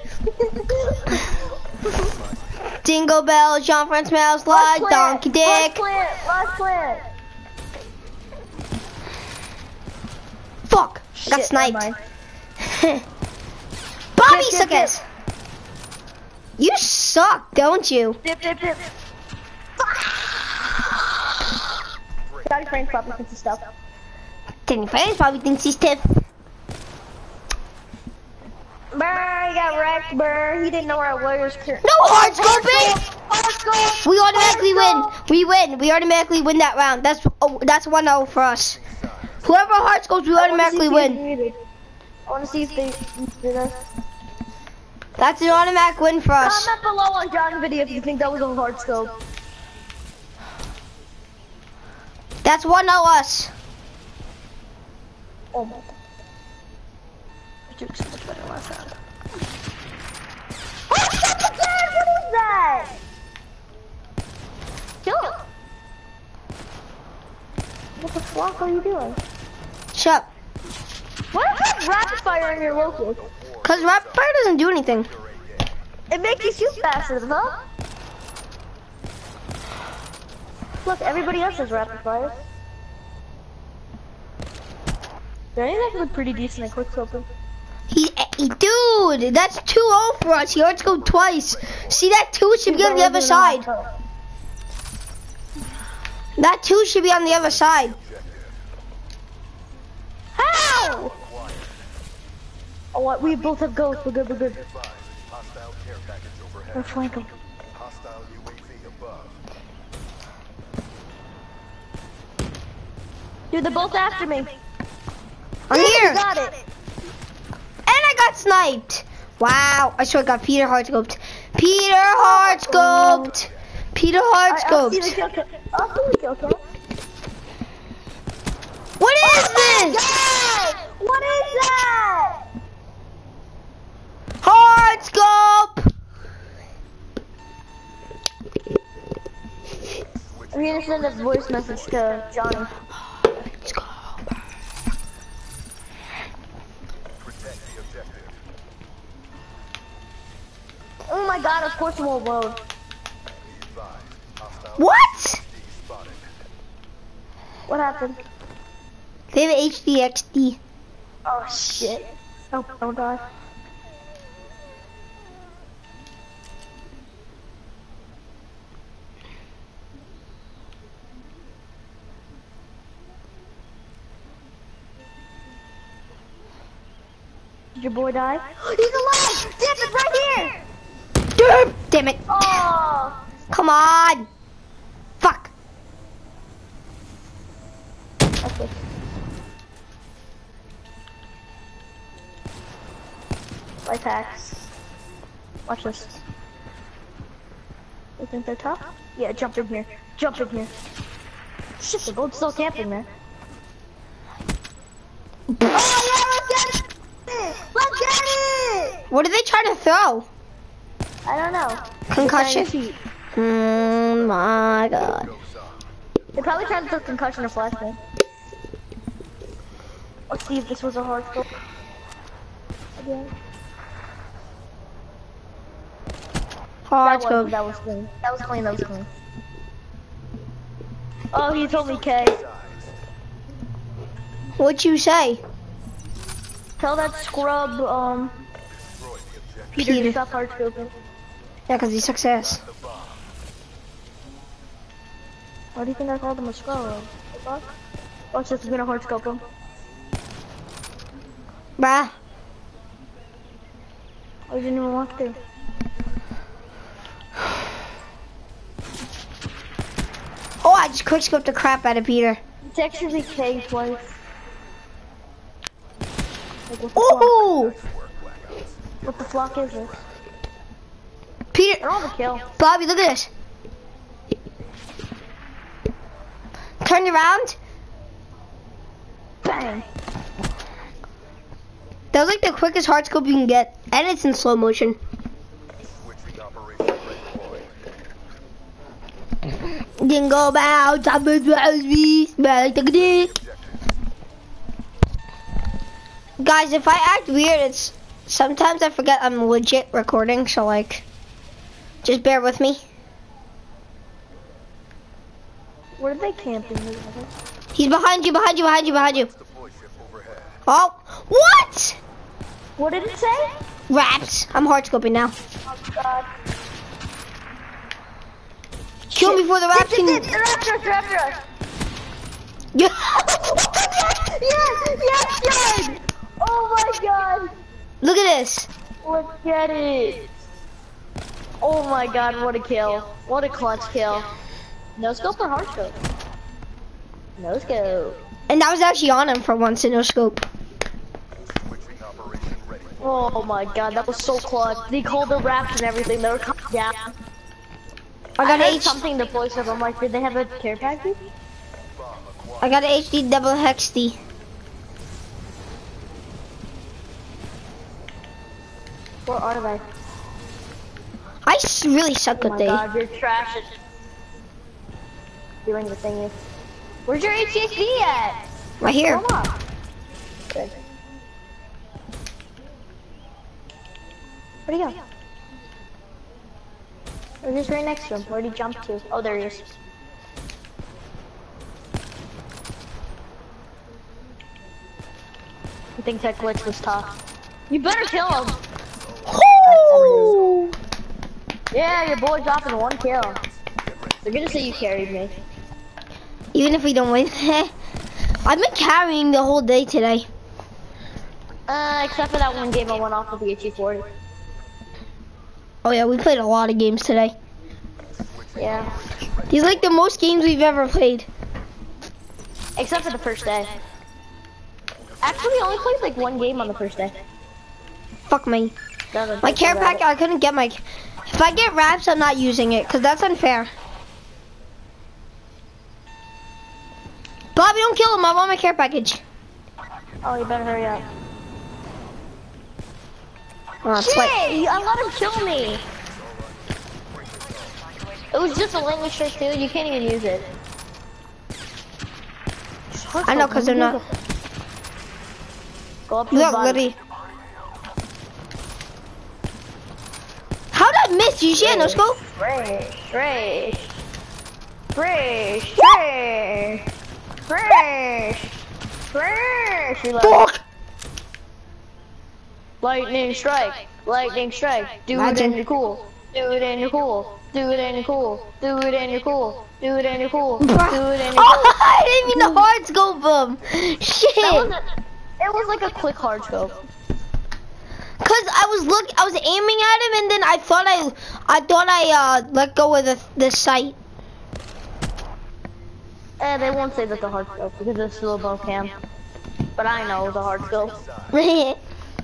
Jingle bells, jump Prince bells, like donkey dick. Last plant. Fuck, I got Shit, sniped. never mind. Bobby Dip, dip, suckers. You suck, don't you? Dip. Daddy Frank probably thinks he's stuff. Danny Frank probably thinks he's stiff. Brr, he got wrecked, brr. He didn't know where I was. No hard scoping! We automatically win. We win. We automatically win that round. That's 1-0 for us. Whoever hard scopes, we automatically win. I want to see if they did us. That's an automatic win for us. Comment below on John's video if you think that was a hard scope. That's 1-0 us. Oh my god. I did so much better last time. What is that? Kill him. What the fuck are you doing? Shut up. What is that rapid fire in your local? Cause rapid fire doesn't do anything. It makes you shoot faster, huh? Look, everybody else has rapid fire. Danny's actually pretty decent at quickscoping. Dude, that's 2-0 for us. He already go twice. See, that 2 should be on the other side. That 2 should be on the other side. How? Oh, what? We both have ghosts. We're good. We're good. Let's flank him. Dude, they're both after me. I'm here. Got it. And I got sniped. Wow, I swear I got Peter Hardscoped. Peter Hardscoped. Peter I'll see the Hardscoped. kill cam. I'll see the kill cam. What is this? God! What is that? Hardscope. I'm gonna send a voice message to Johnny. Let's go. Oh my god, of course it won't load. What? What happened? They have HDXD. Oh shit. Oh, don't die. Did your boy die? He's alive! Damn it, right here! Damn it. Oh! Come on. Fuck. Okay. Life hacks. Watch this. You think they're tough? Yeah, jump in here. Jump in here. Shit, they're both still camping, man. Oh yeah, let's get it! Let's get it! What are they trying to throw? I don't know. Concussion. Oh my god. They probably tried to throw concussion or flashbang. Let's see if this was a hard scope. Again. Hardscope. That was clean. That was clean. That was clean. Oh, he told me K. What'd you say? Tell that scrub, Peter to stop hard scoping. Yeah, because he sucks ass. Why do you think I called him a scrub? Watch this, we're gonna hard scope him. Bruh. I didn't even want to. Oh, I just quickscoped the crap out of Peter. It's actually K twice. Like, Ooh! what the flock is this? Peter. They're on the kill. Bobby, look at this. Turn around. Bang! That was like the quickest hardscope you can get, and it's in slow motion. Jingle bell, guys, if I act weird, it's sometimes I forget I'm legit recording, so like, just bear with me. Where are they camping? He's behind you, behind you, behind you, behind you. Oh, what? What did it say? Raps. I'm hardscoping now. Oh god. Kill me before the raps can. They're after us, they're after us. Yeah. Yes! Oh my god! Look at this. Let's get it! Oh my god, what a kill. What a clutch kill. No scope or hard scope? No scope. And that was actually on him for once in no scope. Oh my god, that was so clutch. They called the raps and everything, they were coming down. I got heard H. something the voice of them, like, did they have a care package? I got an HD double hex D. Where are they? I really suck Oh with my they. god, you're trash at doing the thingy. Where's your HSD at? Right here. Come on. Good. Where'd he go? We're just right next to him. Where'd he jump to? Oh, there he is. He thinks that glitch was tough. You better kill him. Woo! Yeah, your boy dropping 1 kill. They're gonna say you carried me. Even if we don't win. I've been carrying the whole day today. Except for that one game I went off with the HE40. Oh yeah, we played a lot of games today. Yeah. These are like the most games we've ever played. Except for the first day. Actually, we only played like 1 game on the first day. Fuck me. My care pack. pack, I couldn't get my... If I get wraps, I'm not using it, because that's unfair. Bobby, don't kill him. I want my care package. Oh, you better hurry up. Oh, it's Shit! like... I let him kill me. It was just a language trick, dude. You can't even use it. I know, because they're not... Go up to the Look, bottom. Liddy. How'd I miss? You see it, no scope? Fresh. Fuck! Lightning strike. Do it and you're cool. Do it and you're cool. Do it and you're cool. Do it and you're cool. Do it and you're cool. Do it and you're cool. Oh, I didn't mean to hard scope him. Shit. It was like a quick hard scope. Cause I was aiming at him, and then I thought I let go of the sight. They won't say that the hard scope because it's still a bow cam. But I know the hard scope. They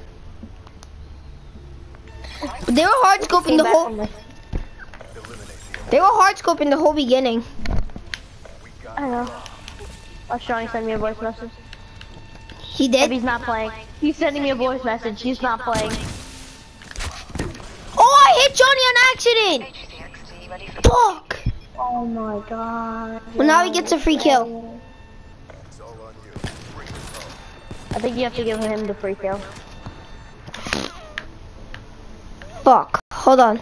were hard scoping the whole. They were hard scoping the whole beginning. I know. Watch Johnny send me a voice message. He If did. he's not playing. He's sending me a voice message. He's not playing. Oh, I hit Johnny on accident. Fuck. Oh my god. Well, now he gets a free kill. I think you have to give him the free kill. Fuck. Hold on.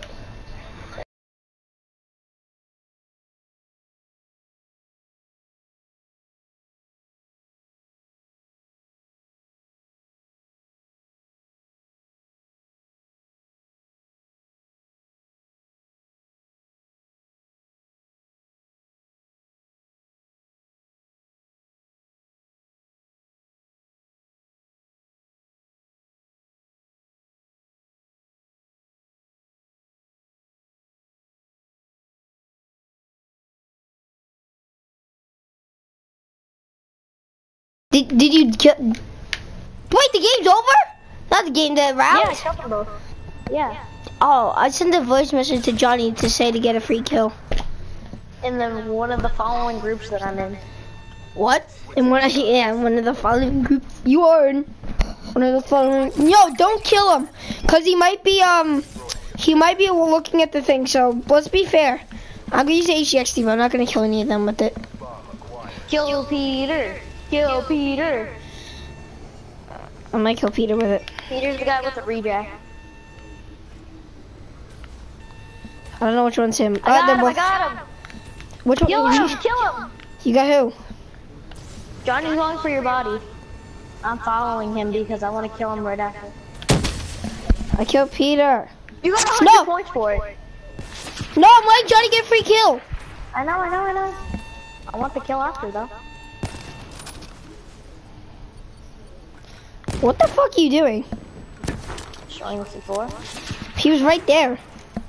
Did you kill? Wait, the game's over? Not the game, the round? Yeah, I killed them both. Yeah. Oh, I sent a voice message to Johnny to say to get a free kill. In one of the following groups that I'm in. What? In one of the following groups you are in. One of the following. Yo, don't kill him, cause he might be looking at the thing. So let's be fair. I'm gonna use the HGXD, but I'm not gonna kill any of them with it. Kill Peter. Kill Peter. I might kill Peter with it. Peter's the guy with the rejack. I don't know which one's him. I got him. Which one? Kill him. Kill him. You got who? Johnny's going for your body. I'm following him because I want to kill him right after. I killed Peter. You got 100 points for it. No, I'm letting Johnny get a free kill. I know. I want the kill after though. What the fuck are you doing? Showing the C4. He was right there.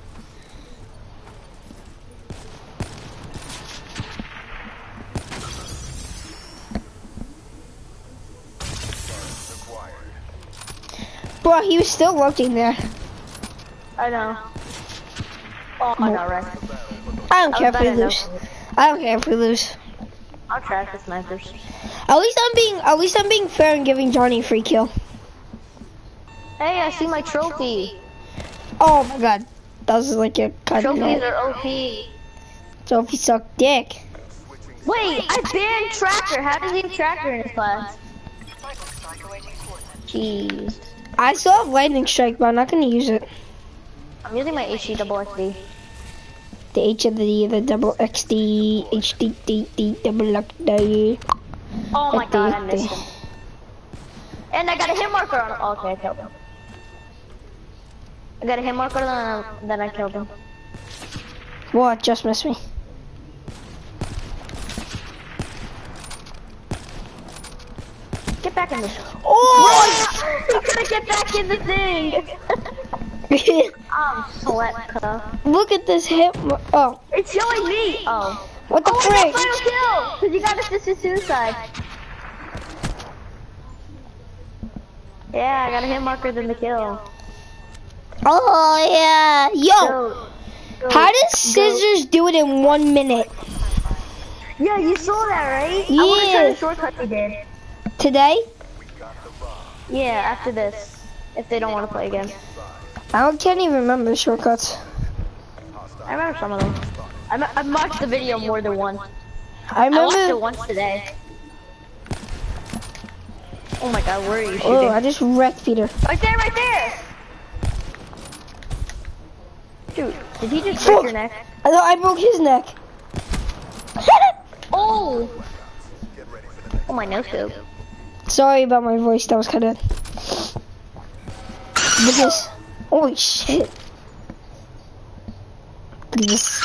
Bro, he was still lurking there. I know. Oh, I know, right? I don't care if we lose. I don't care if we lose. I'll trash the snipers. At least I'm being fair and giving Johnny a free kill. Hey, I see my trophy. Oh my god. That was like a cut. Trophies are OP. Trophy suck dick. Wait, I banned Tracker. How does he have Tracker in his class? Jeez. I still have Lightning Strike, but I'm not gonna use it. I'm using my HE double XD. The H of the double XD, HD, double XD. Oh my god, I missed him. And I got a hit marker on him. Oh, okay, I killed him. I got a hit marker, then I killed him. What? Just missed me. Get back in this. Oh! You couldn't get back in the thing. I'm sweat, cuh. Look at this hit. Oh, It's showing me. Oh. what the Oh, I frick? got final kill. Cause you got assisted suicide. Yeah, I got a hit marker than the kill. Oh yeah. Yo, Go, how does Scissors do it in 1 minute? Yeah, you saw that, right? I Yeah. want to try the shortcut they did. Today? Yeah, after this. If they don't want to play again. Can't even remember the shortcuts. I remember some of them. I watched the video more than once. I I watched it remember. once today. Oh my god, where are you Oh, shooting? I just wrecked Peter. Right there, right there! Dude, did he just break your neck? I thought I broke his neck. Oh! Oh, my nose scope. Sorry about my voice. That was kind of. Look at this. Holy shit. Look at this.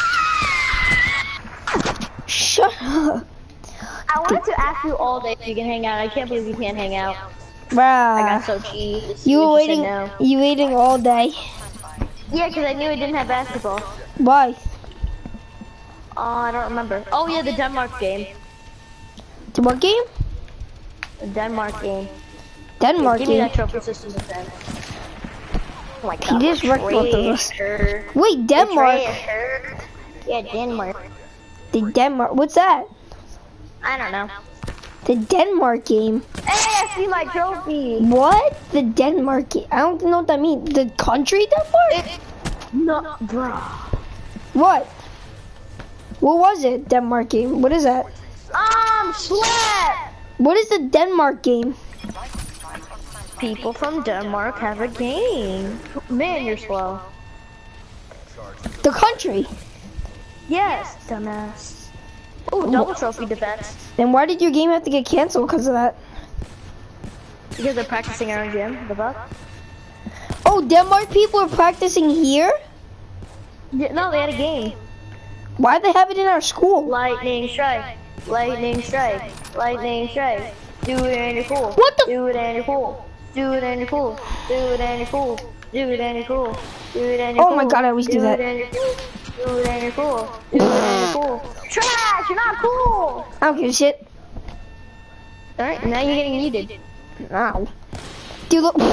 Shut up. I wanted to ask you all day if you can hang out. I can't believe you can't hang out. I Bruh. got so cheesed. You were just said waiting. no. You waiting all day. Yeah, because I knew I didn't have basketball. Why? Oh, I don't remember. Oh yeah, the Denmark game. To what game? The Denmark game. Denmark Give me game. that trophy system defense. Oh my He god. just wrecked both of us. Wait, Denmark. Denmark. Yeah, Denmark. The Denmark. What's that? I don't know. The Denmark game. Hey, I see my trophy. What? The Denmark game. I don't know what that means. The country Denmark? No, bro. What? What was it? Denmark game. What is that? Slap. What is the Denmark game? People from Denmark have a game. Man, you're slow. The country. Yes, dumbass. Oh, double trophy defense. Then why did your game have to get canceled because of that? Because they're practicing our own gym. The fuck? Oh, Denmark people are practicing here? Yeah, no, they had a game. Why they have it in our school? Lightning strike. Lightning strike. Lightning strike. Do it and you're cool. What the? Do it and you're cool. Do it and you're cool. Do it and you're cool. Do it and you're cool. Do it and you're cool. Oh my god, I always do that. Do it and you're cool. Do it and you're cool. Do it and you're cool. Trash! You're not cool! I don't give a shit. Alright, now you're getting muted. Ow. Dude, look.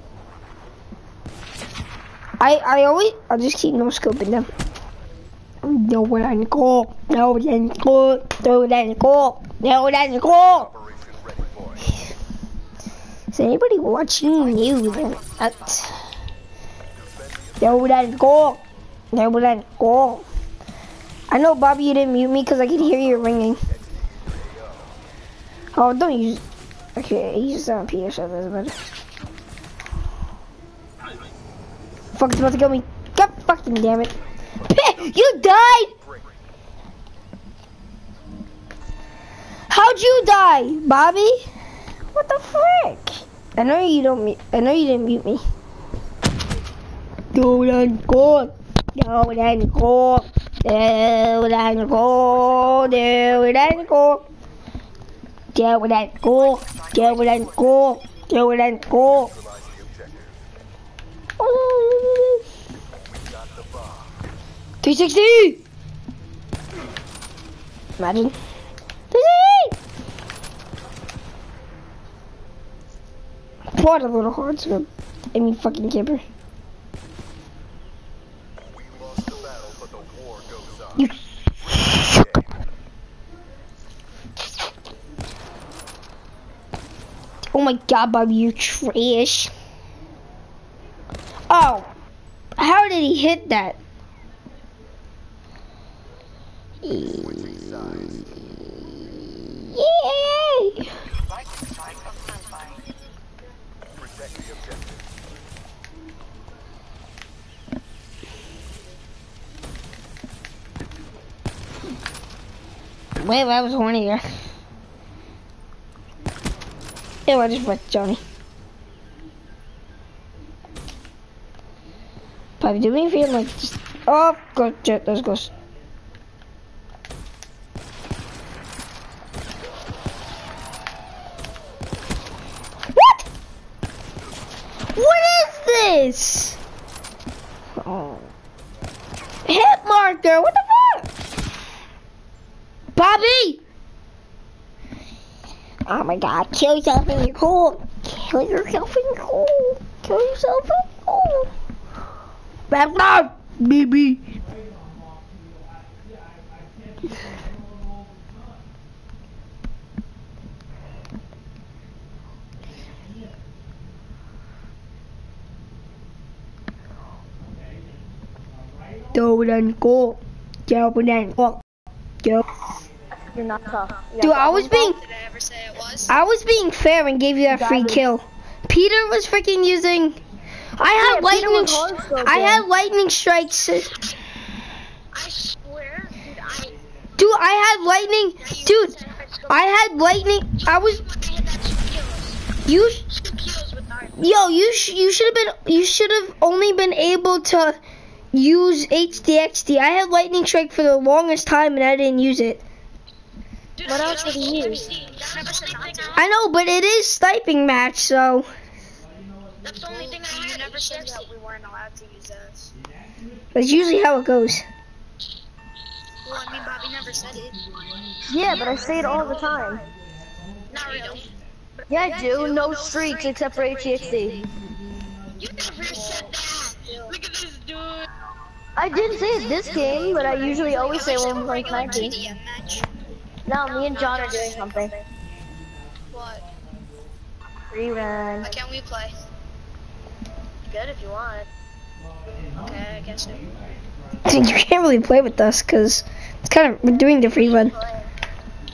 I'll just keep no scoping them. No, what I go. No, then go. No, then go. No, then go. Is anybody watching you? No, then go. No, then go. I know, Bobby, you didn't mute me because I could hear you ringing. Oh, don't use. Okay, he's on Peter, so that's better. Fuck, it's about to kill me. God fucking damn it. You died! How'd you die, Bobby? What the frick? I know you didn't mute me. Do then go. Do then go. Do then go. Do then go. Do then go. Do then go. Do then go. 360! Imagine. 360! What a little hard scope. I mean fucking camper. You. Oh my god, Bobby, you're trash. Oh. How did he hit that? Yay! Wait, that was hornier. Ew, I just wrecked Johnny. Bobby, do me a favor, like, just, oh, go, there's Ghost. What? What is this? Oh. Hit marker, what the fuck? Bobby! Oh my god, kill yourself in your hole. Kill yourself in your hole. Kill yourself in your hole. Back down, baby. Đâu lên cô. Chào bên đàn con. Chào. You're not tough. Dude, I was being Did I ever say it was? I was being fair and gave you that free kill. Peter was freaking using. I had lightning. I had lightning strikes. I swear, dude, Dude, I had lightning. Dude, I had lightning. I was. I had that 2 kills. You. 2 kills with Naruto. Yo, you should have been. You should have only been able to use HDXD. I had lightning strike for the longest time and I didn't use it. Dude, What else did he use? That's the only thing I know, but it is sniping match, so. That's the only thing I had. You never said that we weren't allowed to use those. That's usually how it goes. Well, I mean, Bobby never said it. Yeah, but I say it all the time. Not really. Yeah, I do. No streaks except for HDXD. You never said that. Look at this dude. I didn't say it this game, but I usually always say when we're playing regular sniping. TDM match. No, me and John are doing something. What? Rerun. Why can't we play? Good if you want. Okay, I guess so. You can't really play with us because it's kind of we're doing the free run. Play.